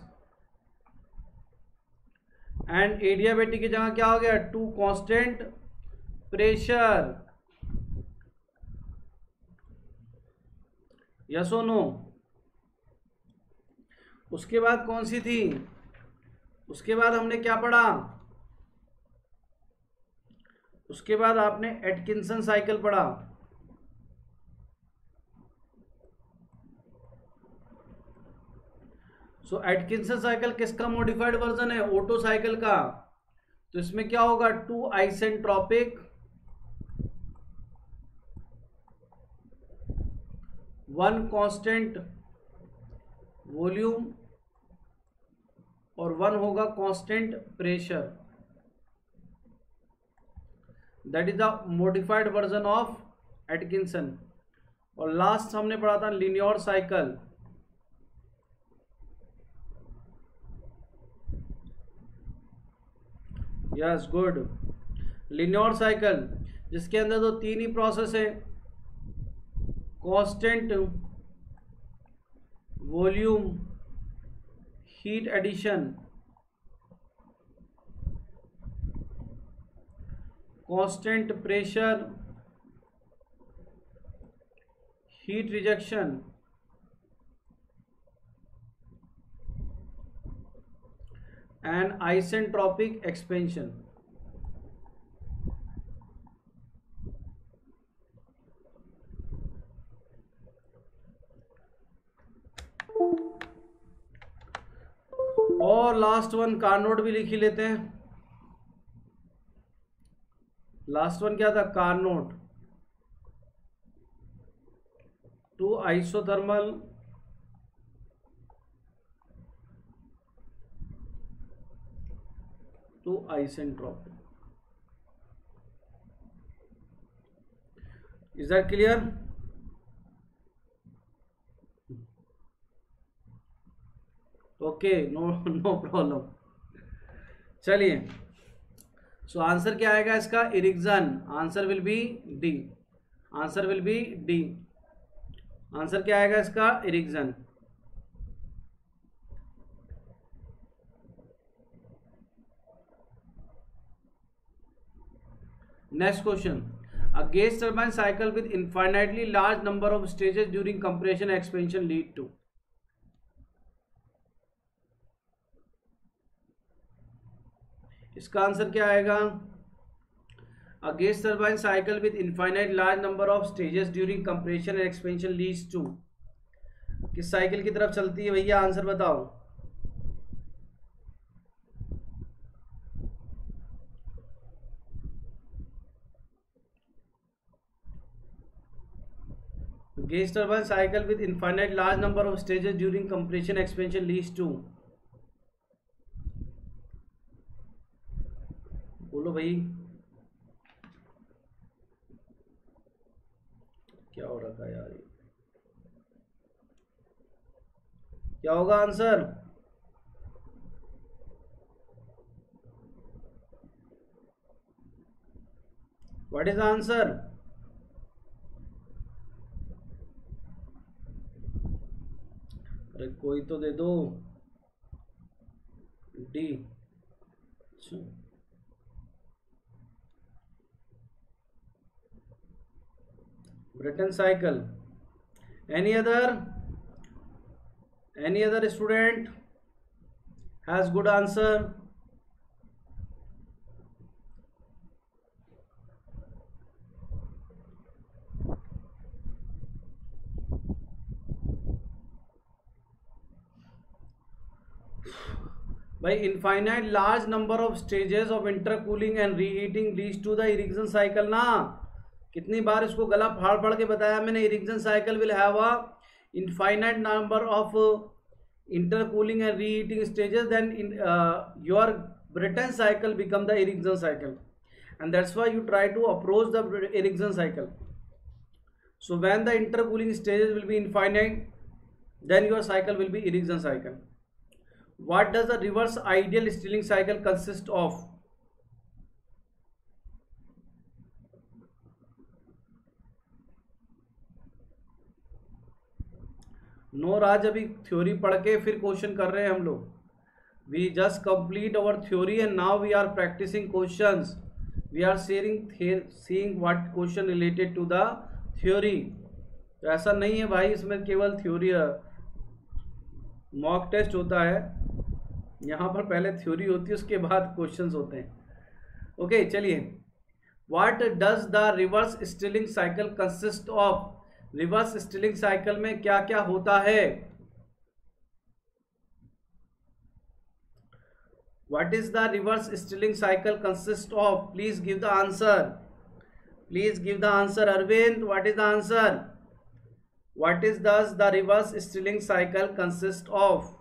एंड एडियाबेटिक की जगह क्या हो गया? Two constant pressure. यस और नो? उसके बाद कौन सी थी? उसके बाद हमने क्या पढ़ा? उसके बाद आपने एटकिंसन साइकिल पढ़ा। सो एटकिंसन साइकिल किसका मॉडिफाइड वर्जन है? ओटो साइकिल का। तो इसमें क्या होगा? Two isentropic, one constant volume और वन होगा constant pressure. That is the modified version of Atkinson. और लास्ट हमने पढ़ा था Lenoir cycle. Yes good. Lenoir cycle जिसके अंदर तो तीन ही प्रोसेस है, constant volume heat addition, constant pressure, heat rejection, and isentropic expansion. और लास्ट वन कार्नोट भी लिख ही लेते हैं। लास्ट वन क्या था? Carnot two isothermal two isentropic. Is that clear? Okay, no no problem. चलिए, सो आंसर क्या आएगा इसका? Ericsson. Answer will be D. Answer will be D. Answer क्या आएगा इसका? Ericsson. Next question, a gas turbine cycle with infinitely large number of stages during compression and expansion lead to। इसका आंसर क्या आएगा? A gas turbine cycle with infinite large number of stages during compression and expansion leads to। किस साइकिल की तरफ चलती है भैया? आंसर बताओ। Gas turbine cycle with infinite large number of stages during compression expansion leads to। बोलो भाई, क्या हो रखा है यार? क्या होगा answer? What is the answer? अरे कोई तो दे दो। D. Brayton cycle। Any other? Any other student has good answer? By infinite large number of stages of intercooling and reheating leads to the Ericsson cycle ना। कितनी बार इसको गला फाड़ फाड़ के बताया मैंने? Ericsson cycle will have a infinite number of intercooling and reheating stages, then in, uh, your Brayton cycle become the Ericsson cycle, and that's why you try to approach the Ericsson cycle. So when the intercooling stages will be infinite, then your cycle will be Ericsson cycle. What does the reverse ideal Stirling cycle consist of? No Raj, अभी थ्योरी पढ़ के फिर क्वेश्चन कर रहे हैं हम लोग। We just complete our theory and now we are practicing questions. We are sharing seeing what question related to the theory. तो ऐसा नहीं है भाई इसमें केवल थ्योरी मॉक टेस्ट होता है, यहाँ पर पहले थ्योरी होती है उसके बाद क्वेश्चंस होते हैं। ओके चलिए, what does the reverse Stirling cycle consist of? Reverse Stirling cycle में क्या क्या होता है? What is the reverse Stirling cycle consist of? Please give the answer. Please give the answer Arvind, what is the answer? What is does the reverse Stirling cycle consist of?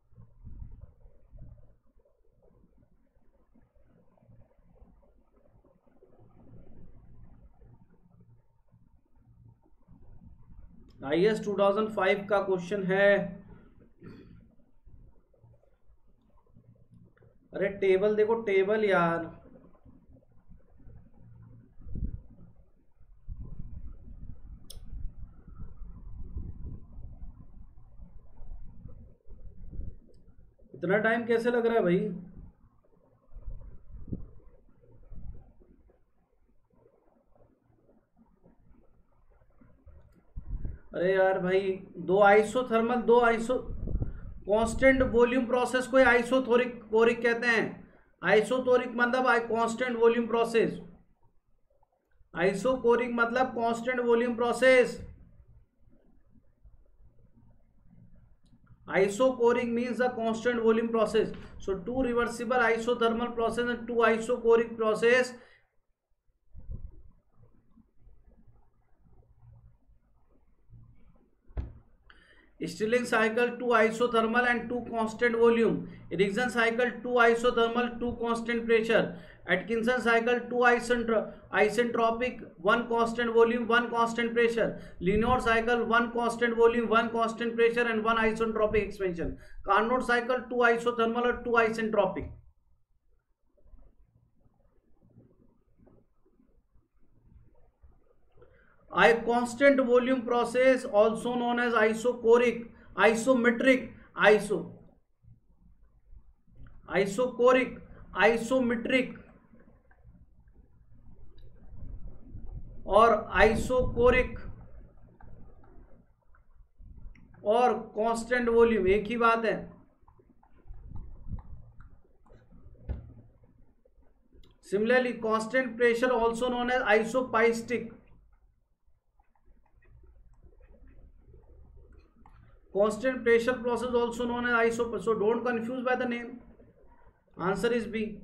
I S two thousand five का क्वेश्चन है। अरे टेबल देखो, टेबल यार। इतना टाइम कैसे लग रहा है भाई? अरे यार भाई, दो आइसोथर्मल, दो आइसो कांस्टेंट वॉल्यूम प्रोसेस को आइसोथोरिक कोरिक कहते हैं। आइसोथोरिक मतलब कांस्टेंट वॉल्यूम प्रोसेस, आइसोकोरिक मतलब constant volume process. Isocoric means a constant volume process. So two reversible isothermal process and two isocoric process. Stirling cycle two isothermal and two constant volume. Ericsson cycle two isothermal, two constant pressure. Atkinson cycle two isentropic, one constant volume, one constant pressure. Linear cycle one constant volume, one constant pressure and one isentropic expansion. Carnot cycle two isothermal or two isentropic. A constant volume process also known as isocoric, isometric, iso, isocoric, isometric और आइसोकोरिक और कांस्टेंट वॉल्यूम एक ही बात है। Similarly constant pressure also known as isopiestic, constant pressure process also known as iso, so don't confuse by the name. Answer is B.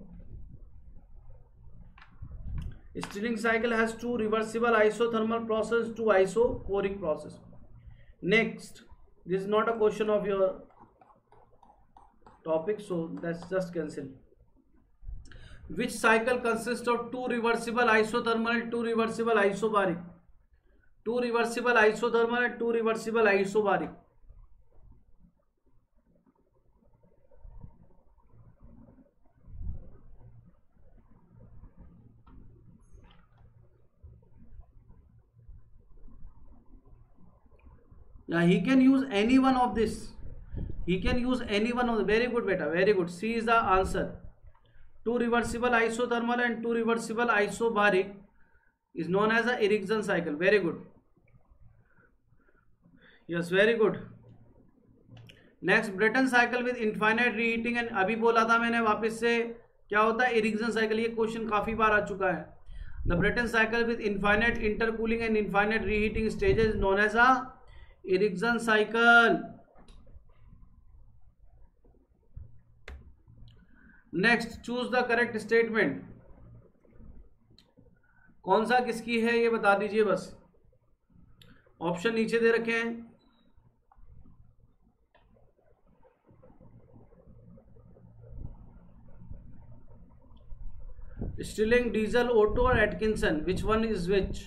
Stirling cycle has two reversible isothermal process, two isocoric process. Next, this is not a question of your topic, so that's just cancel. Which cycle consists of two reversible isothermal and two reversible isobaric? Two reversible isothermal and two reversible isobaric. Yeah, he can use any one of this. He can use any one of the. Very good, beta. Very good. C is the answer. Two reversible isothermal and two reversible isobaric is known as the Ericsson cycle. Very good. Yes, very good. Next, Brayton cycle with infinite reheating and अभी बोला था मैंने वापस से क्या होता है Ericsson cycle. ये क्वेश्चन काफी बार आ चुका है. The Brayton cycle with infinite intercooling and infinite reheating stages is known as a Ericsson cycle. Next, choose the correct statement. कौन सा किसकी है ये बता दीजिए बस। ऑप्शन नीचे दे रखे हैं। Stirling, Diesel, Otto or Atkinson, which one is which?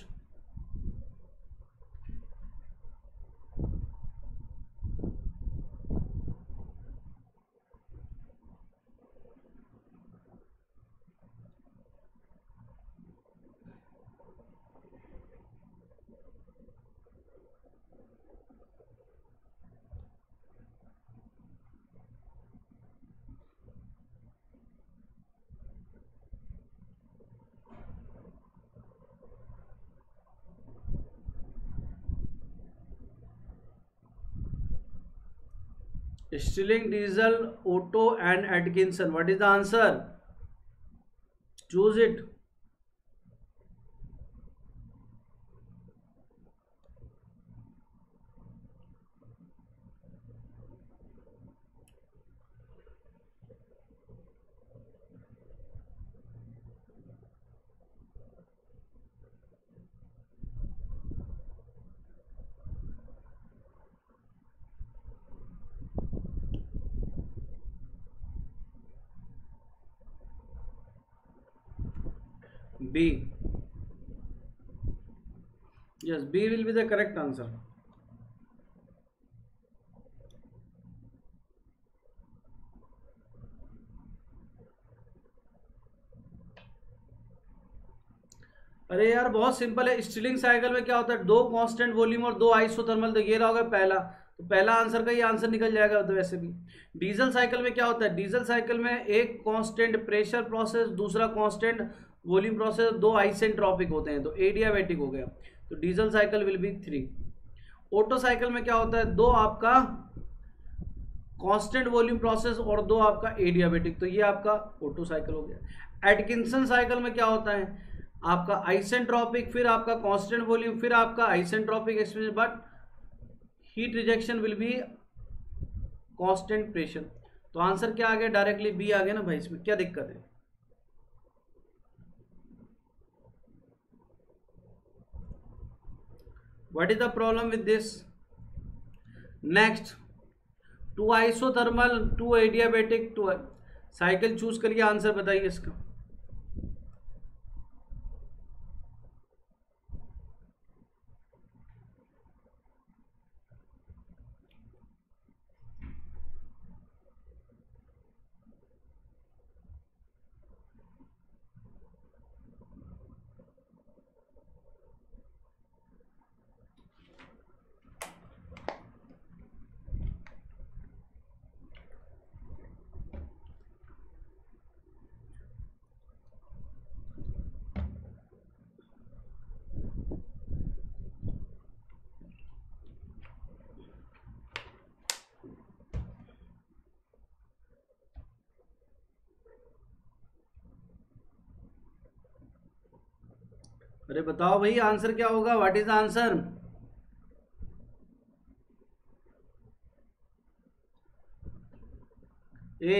Stirling, Diesel, Otto and Atkinson. What is the answer? Choose it. B. Yes, B will be the correct answer. अरे यार बहुत सिंपल है। स्टिलिंग साइकिल में क्या होता है, दो कांस्टेंट वॉल्यूम और दो आइसोथर्मल। देखिए रहा होगा पहला, तो पहला आंसर का ही आंसर निकल जाएगा। तो वैसे भी डीजल साइकिल में क्या होता है, डीजल साइकिल में एक कांस्टेंट प्रेशर प्रोसेस, दूसरा कांस्टेंट वॉल्यूम प्रोसेस, दो आइसेंट्रोपिक होते हैं, तो एडियाबैटिक हो गया। तो diesel cycle will be three. Otto cycle में क्या होता है, दो आपका कांस्टेंट वॉल्यूम प्रोसेस और दो आपका एडियाबैटिक, तो ये आपका ऑटो साइकिल हो गया। एटकिंसन साइकिल में क्या होता है, आपका आइसेंट्रोपिक, फिर आपका कांस्टेंट वॉल्यूम, फिर आपका isentropic expansion, but heat rejection will be constant pressure. तो आंसर क्या आ गया, डायरेक्टली बी आ गया ना भाई, इसमें क्या दिक्कत है। What is the problem with this. Next, two isothermal, two adiabatic, two cycle choose करिए, आंसर बताइए इसका। अरे बताओ भाई आंसर क्या होगा, what is the answer. A,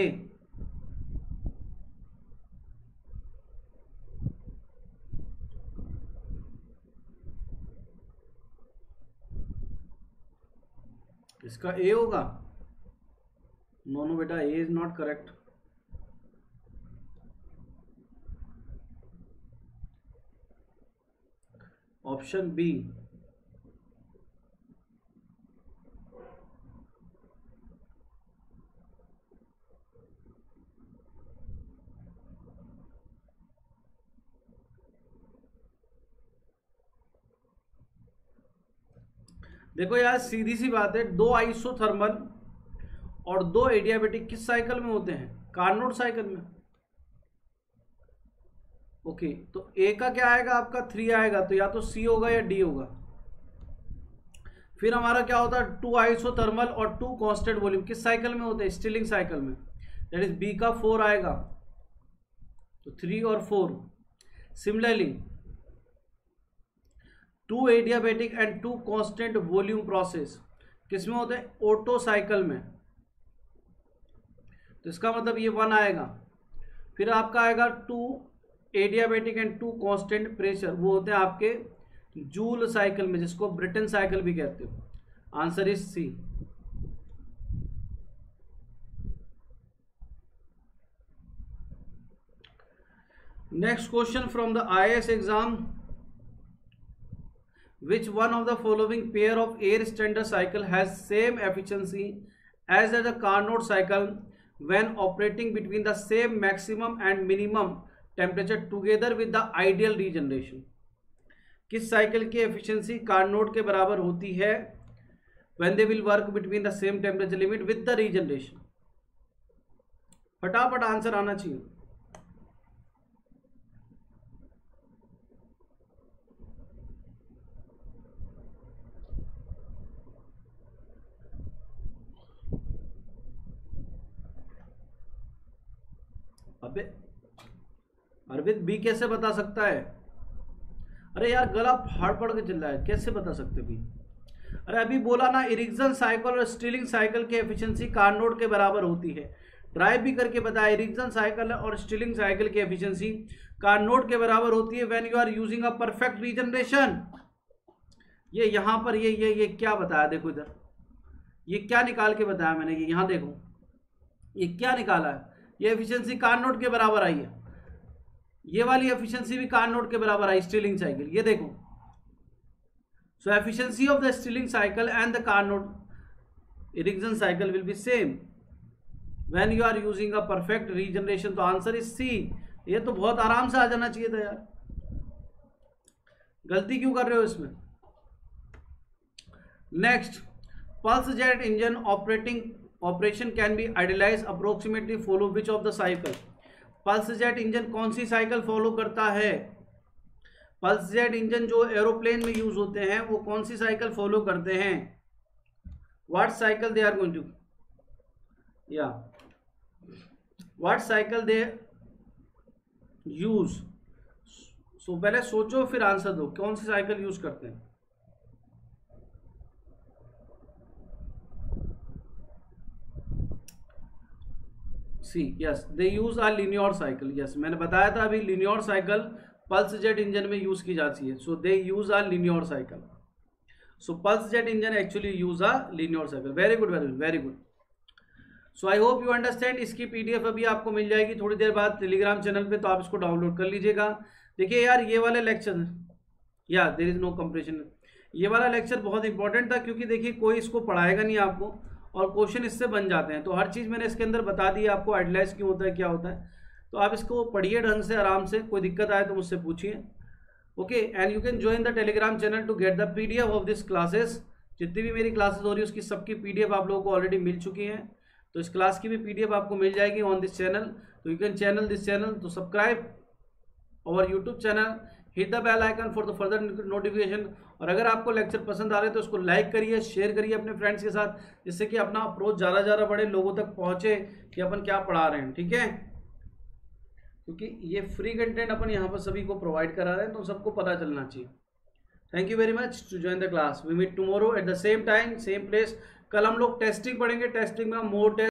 इसका ए होगा। नो नो बेटा, A is not correct. Option B. देखो यार सीधी सी बात है, दो आइसोथर्मल और दो एडियाबैटिक किस साइकिल में होते हैं, कार्नोट साइकिल में। ओके okay, तो ए का क्या आएगा आपका, थ्री आएगा, तो या तो सी होगा या डी होगा। फिर हमारा क्या होता है, टू आइसोथर्मल और टू कांस्टेंट वॉल्यूम किस साइकिल में होते हैं, स्टिलिंग साइकिल में, दैट इज बी का फोर आएगा, तो थ्री और four. Similarly two adiabatic and two constant volume process किस में होते हैं, ऑटो साइकिल में, तो इसका मतलब ये वन आएगा। फिर आपका आएगा two adiabatic and two constant pressure, वो होते हैं आपके जूल साइकिल में, जिसको ब्रिटन साइकिल भी कहते हो। Answer is C. Next question from the I A S exam, which one of the following pair of air standard cycle has same efficiency as the Carnot cycle when operating between the same maximum and minimum temperature together with the ideal regeneration। किस साइकिल की एफिशिएंसी कार्नोट के बराबर होती है when they will work between the same temperature limit with the regeneration। फटाफट आंसर आना चाहिए। अबे अरविंद बी कैसे बता सकता है, अरे यार गला फाड़ पड़ के चिल्ला है, कैसे बता सकते भी। अरे अभी बोला ना, इरिक्सन साइकिल और स्टिलिंग साइकिल की एफिशिएंसी कार्नोट के बराबर होती है। ड्राइव भी करके बताया, इरिक्सन साइकिल और स्टिलिंग साइकिल की एफिशिएंसी कार्नोट के बराबर होती है when you are using a perfect regeneration. ये यहां पर ये ये ये क्या बताया, देखो इधर ये क्या निकाल के बताया मैंने, ये यहां देखो ये क्या निकाला है, ये एफिशिएंसी कार्नोट के बराबर आई है, ये वाली एफिशिएंसी भी कार्नोट के बराबर आई स्टिलिंग साइकिल, ये देखो। So efficiency of the Stirling cycle and the Carnot Ericsson cycle will be same when you are using a perfect regeneration. तो आंसर इज सी। ये तो बहुत आराम से आ जाना चाहिए था यार, गलती क्यों कर रहे हो इसमें। Next, pulse jet engine operating operation can be idealize approximately follow which of the cycle. Pulse jet engine कौन सी साइकिल फॉलो करता है? पल्स जेट इंजन जो एरोप्लेन में यूज होते हैं वो कौन सी साइकिल फॉलो करते हैं? What cycle they are going to या what cycle they use. So पहले सोचो फिर आंसर दो, कौन सी साइकिल यूज करते हैं? C yes they use a Lenoir cycle. Yes मैंने बताया था अभी Lenoir cycle pulse jet engine में यूज की जाती है। So they use a Lenoir cycle. So pulse jet engine actually use a Lenoir cycle. Very good very good very good. So I hope you understand. इसकी पीडीएफ अभी आपको मिल जाएगी थोड़ी देर बाद टेलीग्राम चैनल पे, तो आप इसको डाउनलोड कर लीजिएगा। देखिए यार ये वाले लेक्चर या देयर इज नो कंपैरिजन, ये वाला लेक्चर बहुत इंपॉर्टेंट था क्योंकि देखिए कोई इसको पढ़ाएगा नहीं आपको और क्वेश्चन इससे बन जाते हैं। तो हर चीज़ मैंने इसके अंदर बता दी आपको, आइडियलाइज क्यों होता है क्या होता है। तो आप इसको पढ़िए ढंग से आराम से, कोई दिक्कत आए तो मुझसे पूछिए। Okay and you can join the Telegram channel to get the PDF of this classes. जितनी भी मेरी क्लासेस हो रही है उसकी सबकी पीडीएफ आप लोगों को ऑलरेडी मिल चुकी हैं, तो इस क्लास की भी पीडीएफ आपको मिल जाएगी ऑन दिस चैनल। तो you can channel this channel to subscribe और YouTube channel, hit the bell icon for the further notification. और अगर आपको लेक्चर पसंद आ रहे हैं तो उसको लाइक करिए, शेयर करिए अपने फ्रेंड्स के साथ, जिससे कि अपना अप्रोच ज़्यादा ज़्यादा बड़े लोगों तक पहुँचे कि अपन क्या पढ़ा रहे हैं। ठीक है, क्योंकि ये फ्री कंटेंट अपन यहाँ पर सभी को प्रोवाइड करा रहे हैं तो सबको पता चलना चाहिए। Thank you very much to join the class. We meet tomorrow at the same time same place. कल हम लोग टेस्टिंग पढ़ेंगे। टेस्टिंग में हम मोर टेस्ट